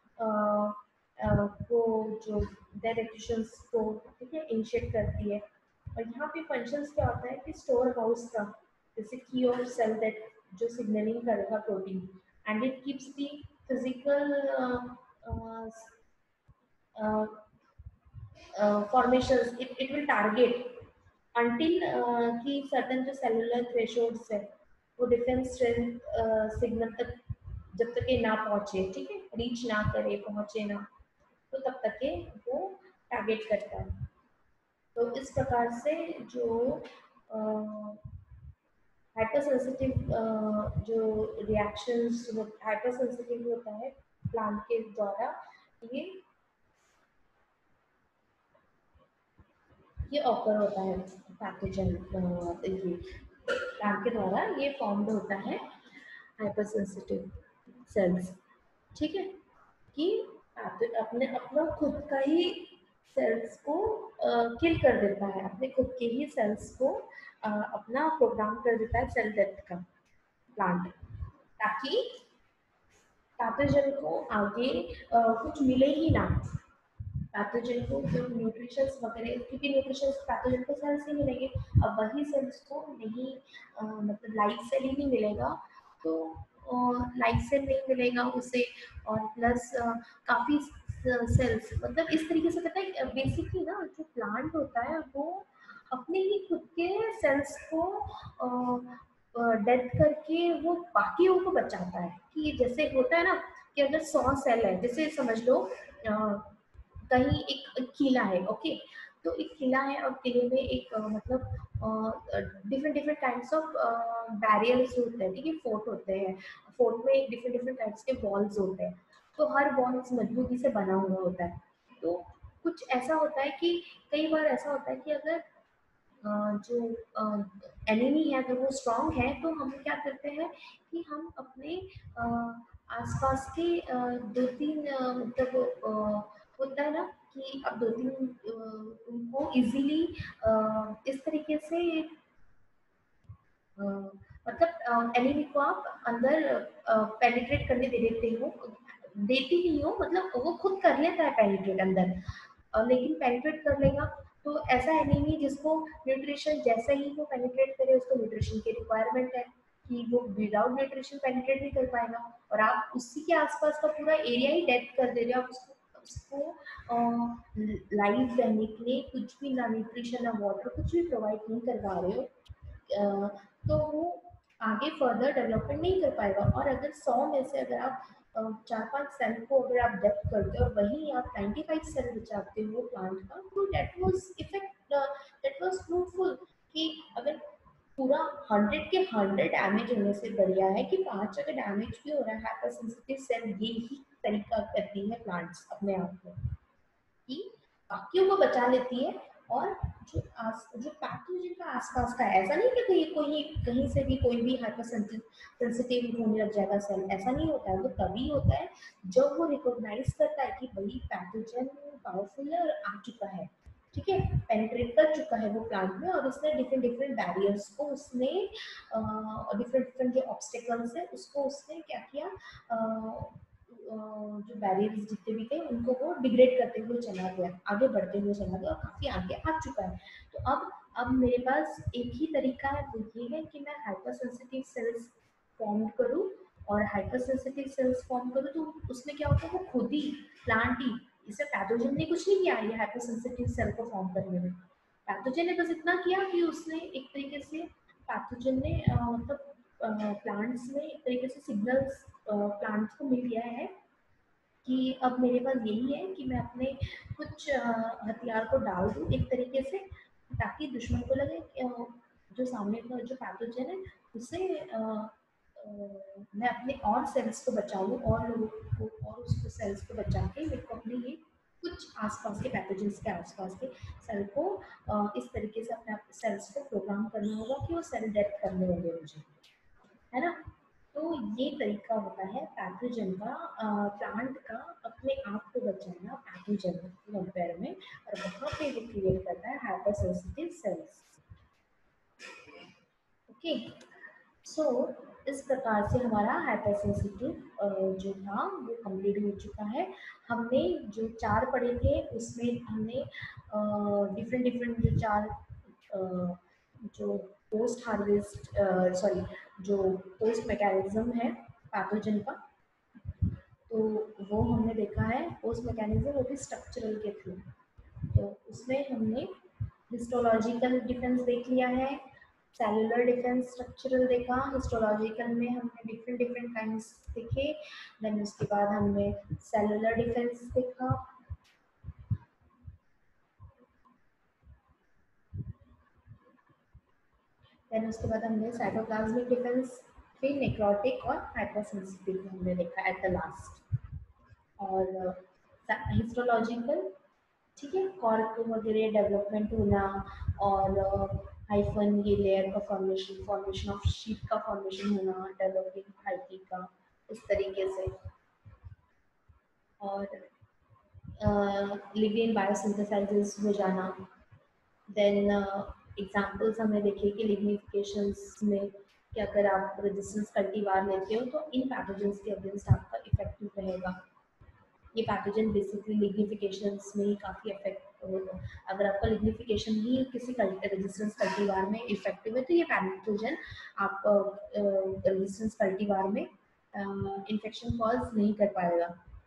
को जो डेथ एक्टिशंस को, ठीक है, इनिशिएट करती है। और यहाँ पे फंक्शंस क्या होता है कि स्टोर हाउस का, जैसे की ऑफ सेल दैट जो सिग्नलिंग करेगा protein, and it keeps the physical formations, it will target until कि certain जो cellular thresholds है वो डिफेंस स्ट्रेंथ सिग्नल तक जब तक ये ना पहुंचे, ठीक है, रीच ना करे, पहुंचे ना, तो तब तक ये वो टारगेट करता है। तो इस प्रकार से जो हाइपर सेंसिटिव जो रिएक्शंस हाइपर सेंसिटिव होता है प्लांट के द्वारा, ये ये ऑकर होता है पैथोजन, ये प्लांट के द्वारा ये फॉर्म्ड होता है हाइपर सेंसिटिव सेल्स, ठीक है, कि अपने अपना खुद का ही सेल्स को किल कर देता है, अपने खुद के ही सेल्स को अपना प्रोग्राम कर देता है सेल डेथ का प्लांट, ताकि पैथोजन को आगे कुछ मिले ही ना, पैथोजन को जो न्यूट्रिशंस वगैरह, क्योंकि न्यूट्रिशंस पैथोजन को सेल से मिलेंगे, अब वही सेल्स को नहीं मतलब लाइफ सेल ही नहीं मिलेगा, तो लाइफ सेल नहीं मिलेगा उसे, और प्लस काफ़ी सेल्स, मतलब इस तरीके से पता है बेसिकली ना जो प्लांट होता है वो अपने ही खुद के सेल्स को डेथ करके वो बाकियों को बचाता है, कि जैसे होता है ना कि अगर 100 सेल है, जैसे समझ लो कहीं एक किला है, ओके, तो एक किला है और किले में एक मतलब different different kinds of barriers होते हैं, ठीक है, फोर्ट होते हैं, फोर्ट में डिफरेंट डिफरेंट टाइप्स के वॉल्स होते हैं, तो हर वॉल मजबूती से बना हुआ होता है। तो कुछ ऐसा होता है कि कई बार ऐसा होता है कि अगर जो एनिमी है अगर वो स्ट्रांग है, तो हम क्या करते हैं कि हम अपने आसपास के दो तीन होता है ना कि अब दो तीन उनको इजीली इस तरीके से मतलब एनिमी को आप अंदर पेनिट्रेट करने दे देते हो, देती नहीं हो, मतलब वो खुद कर लेता है पेनिट्रेट अंदर, लेकिन पेनिट्रेट कर लेगा, तो ऐसा एनीमी जिसको न्यूट्रिशन, जैसे ही वो पेनिट्रेट करे उसको न्यूट्रिशन की रिक्वायरमेंट है, कि वो विदाउट न्यूट्रिशन पेनिट्रेट नहीं कर पाएगा, और आप उसी के आसपास का पूरा एरिया ही डेथ कर दे रहे हो, आप उसको लाइव रहने के लिए कुछ भी ना न्यूट्रिशन ना वाटर कुछ भी प्रोवाइड नहीं करवा रहे हो, तो वो आगे फर्दर डेवलपमेंट नहीं कर पाएगा। और अगर 100 में से अगर आप 4-5 सेल को अगर आप डेथ करते हो और वहीं आप 95 सेल बचाते हो प्लांट का, तो दैट वाज फ्रूटफुल, कि अगर पूरा 100 के 100 डैमेज होने से बढ़िया है कि 5 अगर डैमेज भी हो रहा है, हाइपर सेंसिटिव सेल ये ही तरीका करती है प्लांट्स अपने आप को, कि बाकियों को बचा लेती है, और जो पैथोजन का आसपास का है, ऐसा नहीं कि कहीं से भी कोई भी हाइपर सेंसिटिव होने लग जाएगा सेल, ऐसा नहीं होता है, वो तभी होता है जब वो रिकॉग्नाइज करता है कि भाई पैथोजन पावरफुल है और आ चुका है, ठीक है, पेनिट्रेट कर चुका है वो प्लांट में, और उसने डिफरेंट डिफरेंट बैरियर्स को उसने डिफरेंट डिफरेंट जो ऑब्स्टेकल्स है उसको उसने क्या किया, जो बैरियर्स जितने भी थे उनको वो डिग्रेड करते हुए चला गया, आगे बढ़ते हुए चला गया, और काफी आगे आ चुका है। तो अब मेरे पास एक ही तरीका है, वो ये है कि मैं हाइपर सेंसिटिव सेल्स फॉर्म करूँ, और हाइपर सेंसिटिव सेल्स फॉर्म करूँ तो उसमें क्या होता है, वो खुद ही प्लांट ही, इसे पैथोजन ने कुछ नहीं किया ये हाइपर सेंसिटिव सेल को फॉर्म करने में। पैथोजन ने बस इतना किया कि उसने एक तरीके से, पैथोजन ने मतलब प्लांट्स में एक तरीके से सिग्नल्स प्लांट्स को मिल गया है कि अब मेरे पास यही है कि मैं अपने कुछ हथियार को डाल दूँ एक तरीके से, ताकि दुश्मन को लगे कि, जो सामने का जो पैथोजन है उससे मैं अपने और सेल्स को बचाऊँ, और लोगों को और उसको सेल्स को बचा के मेरे को अपने ये कुछ आसपास के पैथोजेंस के आसपास के सेल को इस तरीके से अपने सेल्स को प्रोग्राम करना होगा कि वो सेल डेथ करने होंगे मुझे, है ना। तो ये तरीका होता है पैथोजन का, प्लांट का अपने आप को बचाना पैथोजन के कंपेयर में, और वहाँ पे वो क्रिएट करता है hypersensitive cells. Okay, so इस प्रकार से हमारा हाइपर सेंसिटिव जो था वो कंप्लीट हो चुका है। हमने जो चार पढ़े थे उसमें हमने डिफरेंट डिफरेंट जो चार जो पोस्ट हार्वेस्ट सॉरी जो पोस्ट मैकेनिज्म है पैथोजन का, तो वो हमने देखा है पोस्ट मैकेनिज्म, वो भी स्ट्रक्चरल के थ्रू। तो उसमें हमने हिस्टोलॉजिकल डिफरेंस देख लिया है, सेलुलर डिफरेंस स्ट्रक्चरल देखा, हिस्टोलॉजिकल में हमने डिफरेंट डिफरेंट काइंड्स देखे, देन उसके बाद हमने सेलुलर डिफरेंस देखा, देन उसके बाद हमने साइटोप्लाज्मिक डिफरेंस, फिर नेक्रोटिक और हाइपरसेंसिटिव हमने देखा एट द लास्ट। और हिस्टोलॉजिकल, ठीक है, कॉर्क वगैरह डेवलपमेंट होना, और हाइफन ये लेयर का फॉर्मेशन, फॉर्मेशन ऑफ शीट का फॉर्मेशन होना, डेवलपिंग हाइफी का, इस तरीके से। और लिगेंड बायोसिंथेसाइजेस हो जाना, देन एग्जांपल्स हमने देखे कि लिग्निफिकेशंस में कि अगर आप रेजिस्टेंस कल्टीवार लेते हो तो इन पैथोजेंस के अगेंस्ट आपका इफेक्टिव रहेगा। ये पैथोजन बेसिकली लिग्निफिकेशंस में ही काफ़ी इफेक्ट होगा। अगर आपका लिग्निफिकेशन ही किसी रेजिस्टेंस कल्टीवार में इफेक्टिव है तो ये पैथोजन आप रेजिस्टेंस कल्टीवार में इन्फेक्शन कॉज नहीं कर पाएगा।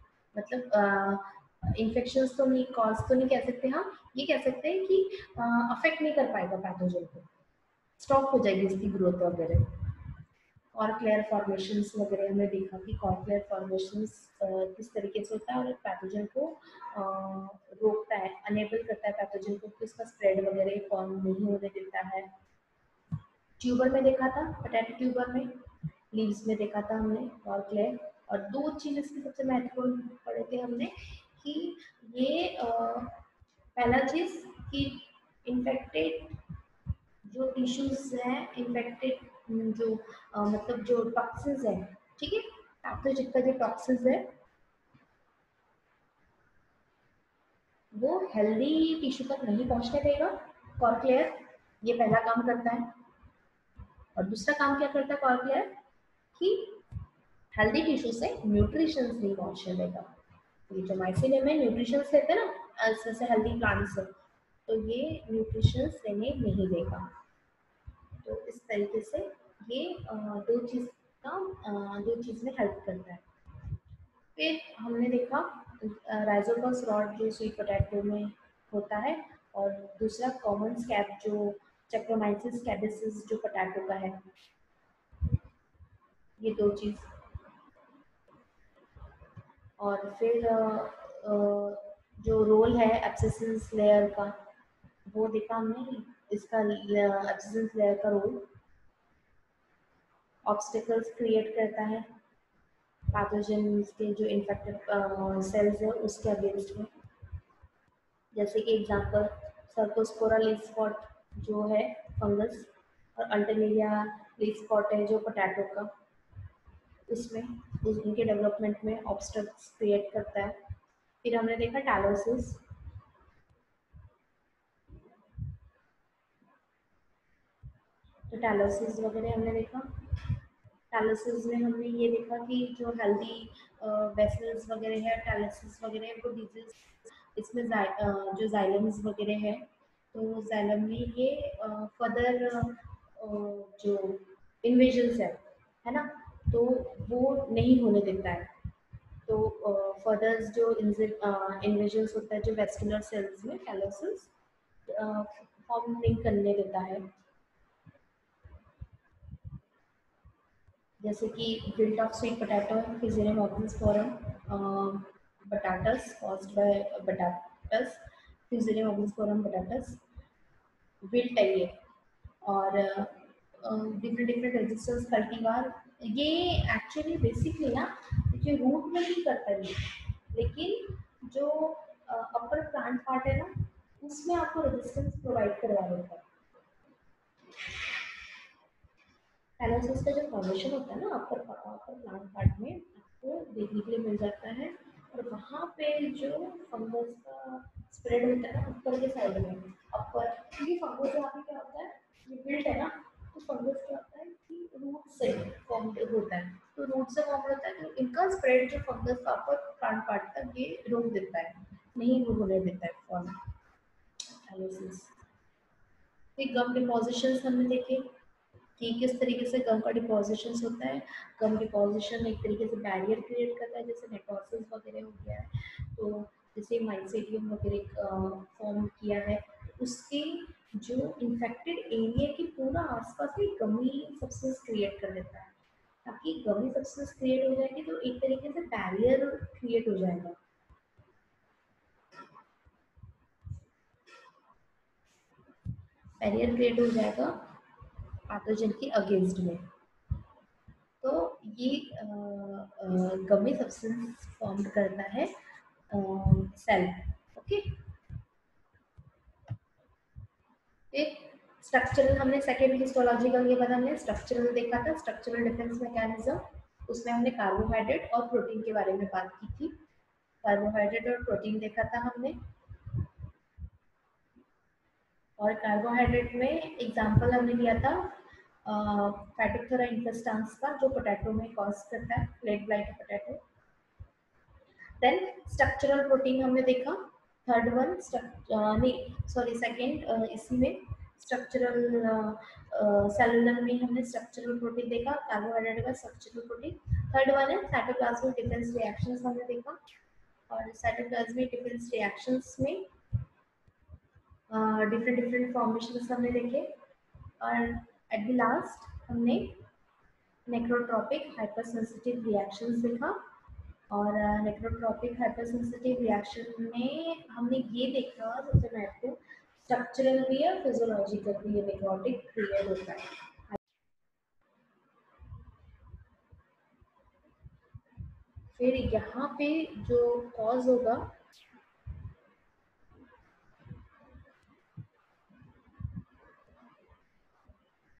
मतलब इन्फेक्शन तो नहीं, कॉज तो नहीं कह सकते हम, ये कह सकते हैं कि अफेक्ट नहीं कर पाएगा पैथोजन को, स्टॉप हो जाएगी इसकी ग्रोथ वगैरह। कॉर्कलेयर फॉर्मेशंस वगैरह हमने देखा कि कॉर्कलेयर फॉर्मेशंस किस तरीके से होता है, और पैथोजन को रोकता है, अनेबल करता है पैथोजन को कि उसका स्प्रेड वगैरह फॉर्म नहीं होने देता है। ट्यूबर में देखा था, पोटैटो ट्यूबर में, लीव्स में देखा था हमने कॉर्कलेयर। और दो चीज इसकी सबसे महत्वपूर्ण पढ़े थे हमने कि ये पहला चीज कि इन्फेक्टेड जो टिश्यूज हैं, इन्फेक्टेड जो मतलब जो टॉक्सिन्स है, ठीक है, पैथोजन का जो टॉक्सिन्स है वो हेल्दी टिश्यू तक नहीं पहुंचने देगा कॉर्कलेयर, ये पहला काम करता है। और दूसरा काम क्या करता है कॉर्कलेयर, कि हेल्दी टिश्यू से न्यूट्रिशंस नहीं पहुंचने देगा। ये जो माइसीलियम में न्यूट्रिशंस लेते हैं ना जैसे हेल्दी प्लांट से, तो ये न्यूट्रिशंस लेने नहीं देगा। तो इस तरीके से ये दो चीज का दो चीज में हेल्प करता है। फिर हमने देखा राइजोपस रॉड जो स्वीट पोटैटो में होता है, और दूसरा कॉमन स्कैब जो चक्रोमाइसिस कैबिसिस जो पोटैटो का है, ये दो चीज। और फिर जो रोल है एब्सिसेंस लेयर का वो देखा हमने, इसका एब्सिसेंस लेयर का रोल ऑब्स्टिकल्स क्रिएट करता है पैथोजन के जो इन्फेक्टेड सेल्स है उसके अगेंस्ट में। जैसे कि एग्जांपल सर्कोस्पोरा लीफ स्पॉट जो है फंगस, और अल्टरनेरिया लीफ स्पॉट है जो पोटैटो का, उसमें उनके डेवलपमेंट में ऑब्स्टक्ल्स क्रिएट करता है। फिर हमने देखा टैलोसिस, टैलोसिस वगैरह हमने देखा। टैलोसिस में हमने ये देखा कि जो हेल्दी वेसल्स वगैरह है, टैलोसिस वगैरह है, वो डिजीज इसमें जो जाइलम्स वगैरह है, तो जाइलम में ये फर्दर जो इन्वेजन्स है ना, तो वो नहीं होने देता है। तो फर्दर जो इन्वेजन्स होता है जो वेस्कुलर सेल्स में टैलोसिस फॉर्म नहीं करने देता है। जैसे कि wilt of sweet potato, Fusarium oxysporum batatas caused by batatas, Fusarium oxysporum batatas wilt है ये। और डिफरेंट डिफरेंट रेजिस्टेंस कल्टीवार, ये एक्चुअली बेसिकली ना जो रूट में ही करता है ये, लेकिन जो अपर प्लांट पार्ट है ना, उसमें आपको रेजिस्टेंस प्रोवाइड करवा देता है। एनालिसिस का जो फॉर्मेशन होता है ना अपर प्लांट पार्ट में, आपको देखने के लिए मिल जाता है। और वहाँ पे जो फंगस का स्प्रेड होता है ना ऊपर के साइड में, अपर, क्योंकि फंगस यहाँ पे क्या होता है, ये बिल्ट है ना, तो फंगस क्या होता है कि रूट से फॉर्म होता है, तो रूट से फॉर्म होता है, तो इनका स्प्रेड जो फंगस का अपर प्लांट पार्ट तक ये रोक देता है, नहीं वो होने देता है फॉर्म एनालिसिस। फिर गम डिपोजिशंस हमने देखे कि किस तरीके से गम का डिपोजिशन होता है। गम डिपोजिशन एक तरीके से बैरियर क्रिएट करता है, जैसे नेटोसिस वगैरह हो गया है, तो जैसे माइसेडियम वगैरह फॉर्म किया है, उसके जो इन्फेक्टेड एरिया के पूरा आसपास में गमी सब्सटेंस क्रिएट कर देता है, ताकि गमी सब्सटेंस क्रिएट हो जाएगी तो एक तरीके से बैरियर क्रिएट हो जाएगा, बैरियर क्रिएट हो जाएगा पैथोजन के अगेंस्ट में। तो ये गमी सब्सटेंस फॉर्म करता है सेल। ओके, एक स्ट्रक्चरल हमने सेकेंड हिस्टोलॉजिकल ये पता हमने स्ट्रक्चरल देखा था, स्ट्रक्चरल डिफेंस मैकेनिज्म, उसमें हमने कार्बोहाइड्रेट और प्रोटीन के बारे में बात की थी। कार्बोहाइड्रेट और प्रोटीन देखा था हमने, और कार्बोहाइड्रेट में एग्जांपल हमने लिया था फैटिक्टोरा इंफेस्टांस का, जो पोटैटो में कॉज करता है plague blight potato. Then structural protein हमने देखा, थर्ड वन नहीं सॉरी सेकंड इसमें स्ट्रक्चरल सेलुलर में हमने स्ट्रक्चरल प्रोटीन देखा, कार्बोहाइड्रेट का स्ट्रक्चरल प्रोटीन। थर्ड वन है साइटोप्लाज्मिक डिफेंस रिएक्शंस हमने देखा, और साइटोप्लाज्मिक डिफेंस रिएक्शंस में डिफरेंट डिफरेंट फॉर्मेशंस हमने देखे। और एट द लास्ट हमने नेक्रोट्रॉपिक हाइपरसेंसिटिव रिएक्शंस देखा, और नेक्रोट्रॉपिक हाइपरसेंसिटिव रिएक्शन में हमने ये देखा सबसे महत्वपूर्ण, स्ट्रक्चरल भी है फिजियोलॉजिकल भी ये नेक्रोटिक क्रिएट होता है। फिर यहाँ पे जो कॉज होगा